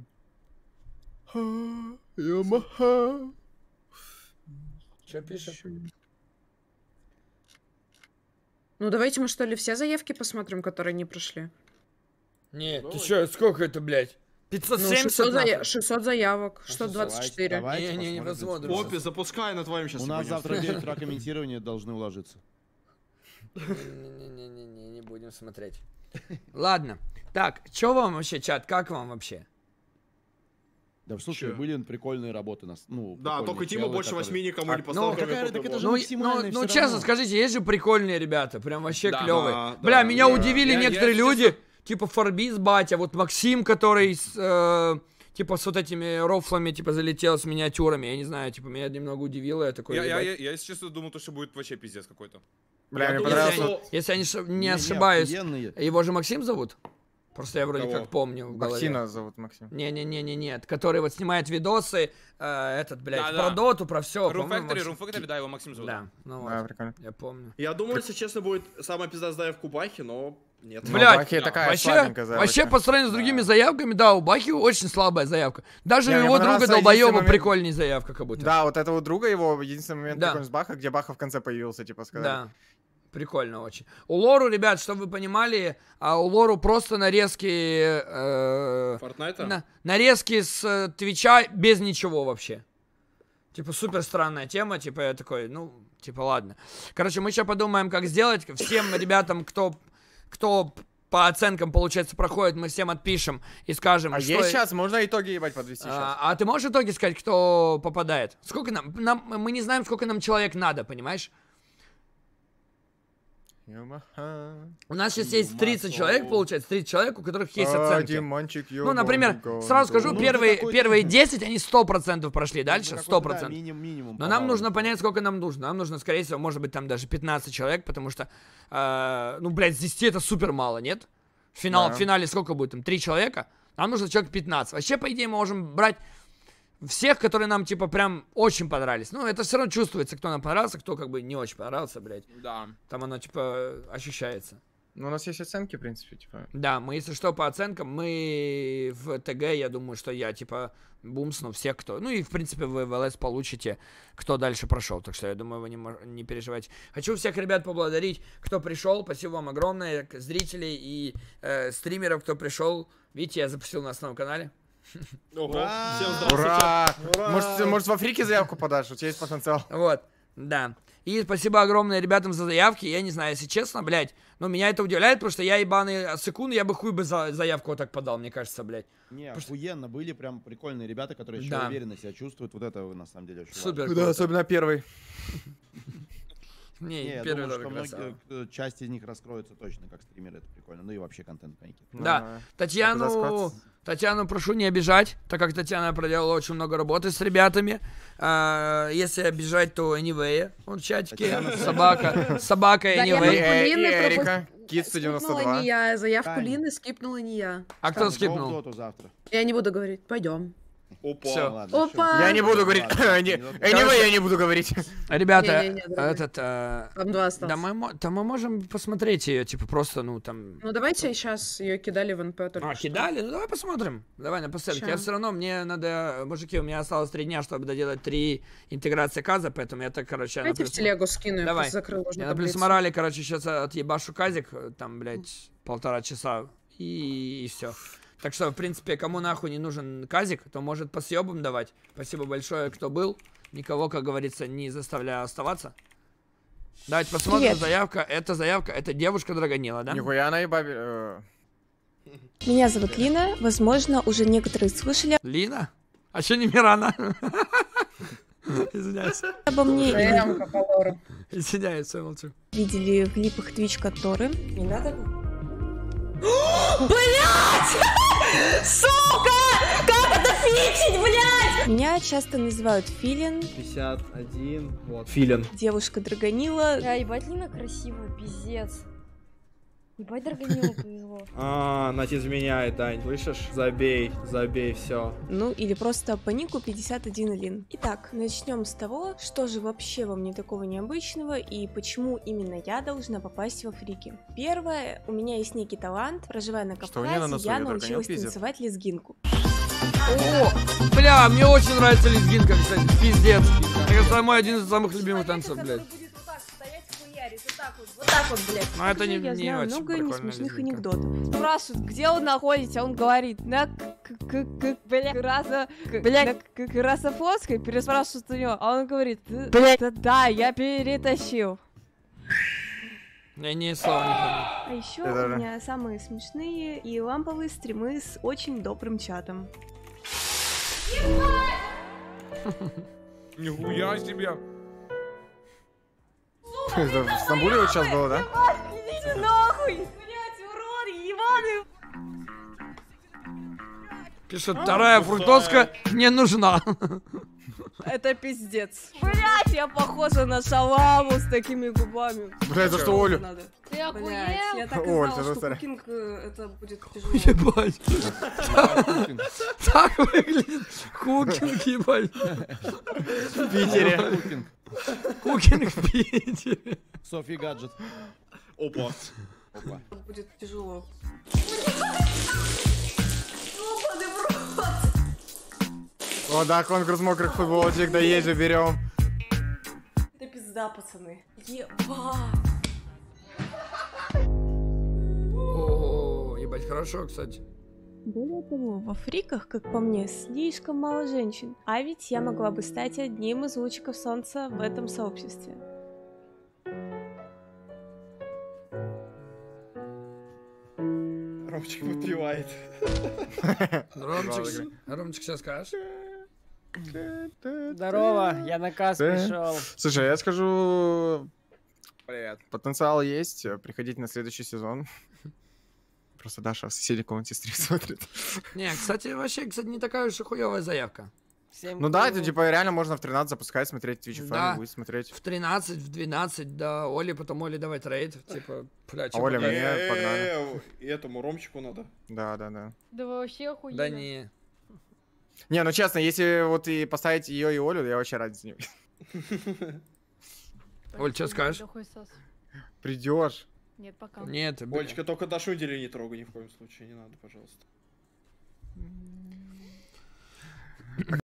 Что пишет? Ну, давайте мы, что ли, все заявки посмотрим, которые не прошли? Нет, ты что, сколько это, блядь? 570? Ну, 600 заявок, 624. Не посмотрим. Поппи, запускай на твоем сейчас. У нас завтра 9 утра комментирования должны уложиться. Не будем смотреть. Ладно. Так, что вам вообще, чат, как вам вообще? Да, слушай, были прикольные работы. Ну, да, только Тима больше 8 никому не поставил. Ну, честно скажите, есть же прикольные ребята, прям вообще клевые. Бля, меня удивили некоторые люди, типа Фарбиз, батя, вот Максим, который типа с вот этими рофлами, типа, залетел с миниатюрами, я не знаю, типа, меня немного удивило, я такой... Я если честно, думал, что будет вообще пиздец какой-то. Бля, мне понравился... Если я не ошибаюсь, его же Максим зовут? Просто я вроде как помню в голове. Максина зовут Максим. Нет, который вот снимает видосы, этот, блядь, про доту, про все. Room Factory, да, его Максим зовут. Да, ну вот, прикольно. Я помню. Я думал, если честно, будет самая пизда заявка у Бахи, но нет. Блядь, вообще по сравнению с другими заявками, да, у Бахи очень слабая заявка. Даже у его друга долбоеба прикольнее заявка как будто. Да, вот этого друга его, единственный момент прикольный с Баха, где Баха в конце появился, типа, сказать. Да. Прикольно очень. У Лору, ребят, чтобы вы понимали, у Лору просто нарезки... Фортнайта? Нарезки с Твича без ничего вообще. Типа супер странная тема, типа я такой, ну, типа ладно. Короче, мы сейчас подумаем, как сделать. Всем ребятам, кто по оценкам, получается, проходит, мы всем отпишем и скажем, а что... есть сейчас? Можно итоги, ебать, подвести сейчас? А ты можешь итоги сказать, кто попадает? Сколько нам... Мы не знаем, сколько нам человек надо, понимаешь? У нас сейчас есть 30 человек, получается, 30 человек, у которых есть оценки. Ну, например, сразу скажу, первые 10, они 100% прошли, дальше 100%. Минимум. Но нам нужно понять, сколько нам нужно. Нам нужно, скорее всего, может быть, там даже 15 человек, потому что, ну, блядь, с 10 это супер мало, нет? В финале сколько будет? Там 3 человека? Нам нужно человек 15. Вообще, по идее, мы можем брать всех, которые нам, типа, прям очень понравились. Ну, это все равно чувствуется, кто нам понравился, кто, как бы, не очень понравился, блядь. Да. Там оно, типа, ощущается. Ну, у нас есть оценки, в принципе, типа. Да, мы, если что, по оценкам, мы в ТГ, я думаю, что я, типа, бумсну всех, кто... Ну, и, в принципе, вы в ЛС получите, кто дальше прошел. Так что, я думаю, вы не переживайте. Хочу всех ребят поблагодарить, кто пришел. Спасибо вам огромное, зрителей и стримеров, кто пришел. Видите, я запустил на основном канале. Ура! Ура! Может, в Африке заявку подашь? У тебя есть потенциал. Вот, да. И спасибо огромное ребятам за заявки. Я не знаю, если честно, блядь, но меня это удивляет, потому что я ебаный секунд, я бы хуй бы за заявку вот так подал, мне кажется, блядь. Не, охуенно, были прям прикольные ребята, которые еще уверенно себя чувствуют. Вот это на самом деле очень супер. Важно. Да, особенно первый. Не, я думаю, что многие, часть из них раскроется точно как стримеры, это прикольно. Ну и вообще контент-мейкер. Да, Татьяну прошу не обижать, так как Татьяна проделала очень много работы с ребятами. Если обижать, то anyway, он в чатике, собака anyway. Эрика, Кит 192. Не я, заявку Лины скипнула не я. А кто скипнул? Я не буду говорить, пойдем. Опа. Всё. Ладно, Опа. Я не буду говорить. Anyway, я не буду говорить. Ребята, там 2 осталось. Да мы можем посмотреть ее, типа просто, ну там. Ну давайте сейчас ее кидали в НП только. Кидали? Ну давай посмотрим. Давай напоследок. Я все равно, мне надо, мужики, у меня осталось 3 дня, чтобы доделать 3 интеграции каза, поэтому я так, короче, давайте в телегу скину, я давай. закрыл уже. Я на плюс морали, короче, сейчас отъебашу казик, там, блядь, 1,5 часа и все. Так что, в принципе, кому нахуй не нужен казик, то может по съебам давать. Спасибо большое, кто был. Никого, как говорится, не заставляю оставаться. Давайте посмотрим. Привет. Заявка, это девушка Драгонила, да? Нихуя она и бабе... Меня зовут Лина. Возможно, уже некоторые слышали... Лина? А что не Мирана? Извиняюсь. Обо мне Извиняюсь, я молчу. Видели в клипах Twitch, которые... Не надо? Блять! Сука! Как это фиксить, блять? Меня часто называют Филин. 51, вот. Филин. Девушка Драгонила. Да, ебать, Лина красивая, пиздец. Ебать, Драгонилу повезло. Она тебя изменяет, Ань, слышишь? Забей, все. Ну, или просто по нику 51 Лин. Итак, начнем с того, что же вообще во мне такого необычного и почему именно я должна попасть во фрики. Первое, у меня есть некий талант. Проживая на Кавказе, я научилась танцевать лезгинку. О, бля, мне очень нравится лезгинка, кстати, пиздец. Это мой один из самых любимых танцев, блядь. Вот так вот, блядь. Но это не я знаю очень много несмешных лезгинка. анекдотов. Спрашивают, где он находится, он говорит, на Красофлотской, переспрашивают у него, а он говорит, да, я перетащил. Я ни слова не понял. А еще у меня самые смешные и ламповые стримы с очень добрым чатом. Нихуя себе. Это в Стамбуле вот сейчас было, да? Идите нахуй! Блять, уроды, ебаные! Пишет, вторая фруктовска не нужна. Это пиздец. Блять, я похожа на шаламу с такими губами. Блять, за что Олю? Ты охуел? Я так и знала, что кукинг это будет тяжело. Ебать. Так выглядит кукинг, ебать. В Питере. Кукинг в Питере. Софи гаджет. Опа. Будет тяжело. О, да, конкурс мокрых футболочек, да есть же, берем. Это пизда, пацаны. О, ебать, хорошо, кстати. Более того, в фриках, как по мне, слишком мало женщин. А ведь я могла бы стать одним из лучиков солнца в этом сообществе. Ромчик выпивает. Ромчик, сейчас скажешь? Здорово, я на касс пришел. Слушай, я скажу... Привет. Потенциал есть, приходите на следующий сезон. Просто Даша в соседней комнате стрим смотрит. Не, кстати, вообще, не такая уж и хуёвая заявка. Ну да, это типа реально можно в 13 запускать, смотреть Twitch Да, будет смотреть. в 13, в 12, да, Оли, потом Оли давать рейд, типа, бля, А Оля мне, погнали. И этому Ромчику надо. Да. Да вы вообще охуели. Да не. Не, ну честно, если вот и поставить ее и Олю, я вообще рад за нее. Оль, что скажешь? Придешь. Нет, пока. Нет, Олечка, только Дашундели не трогай ни в коем случае, не надо, пожалуйста.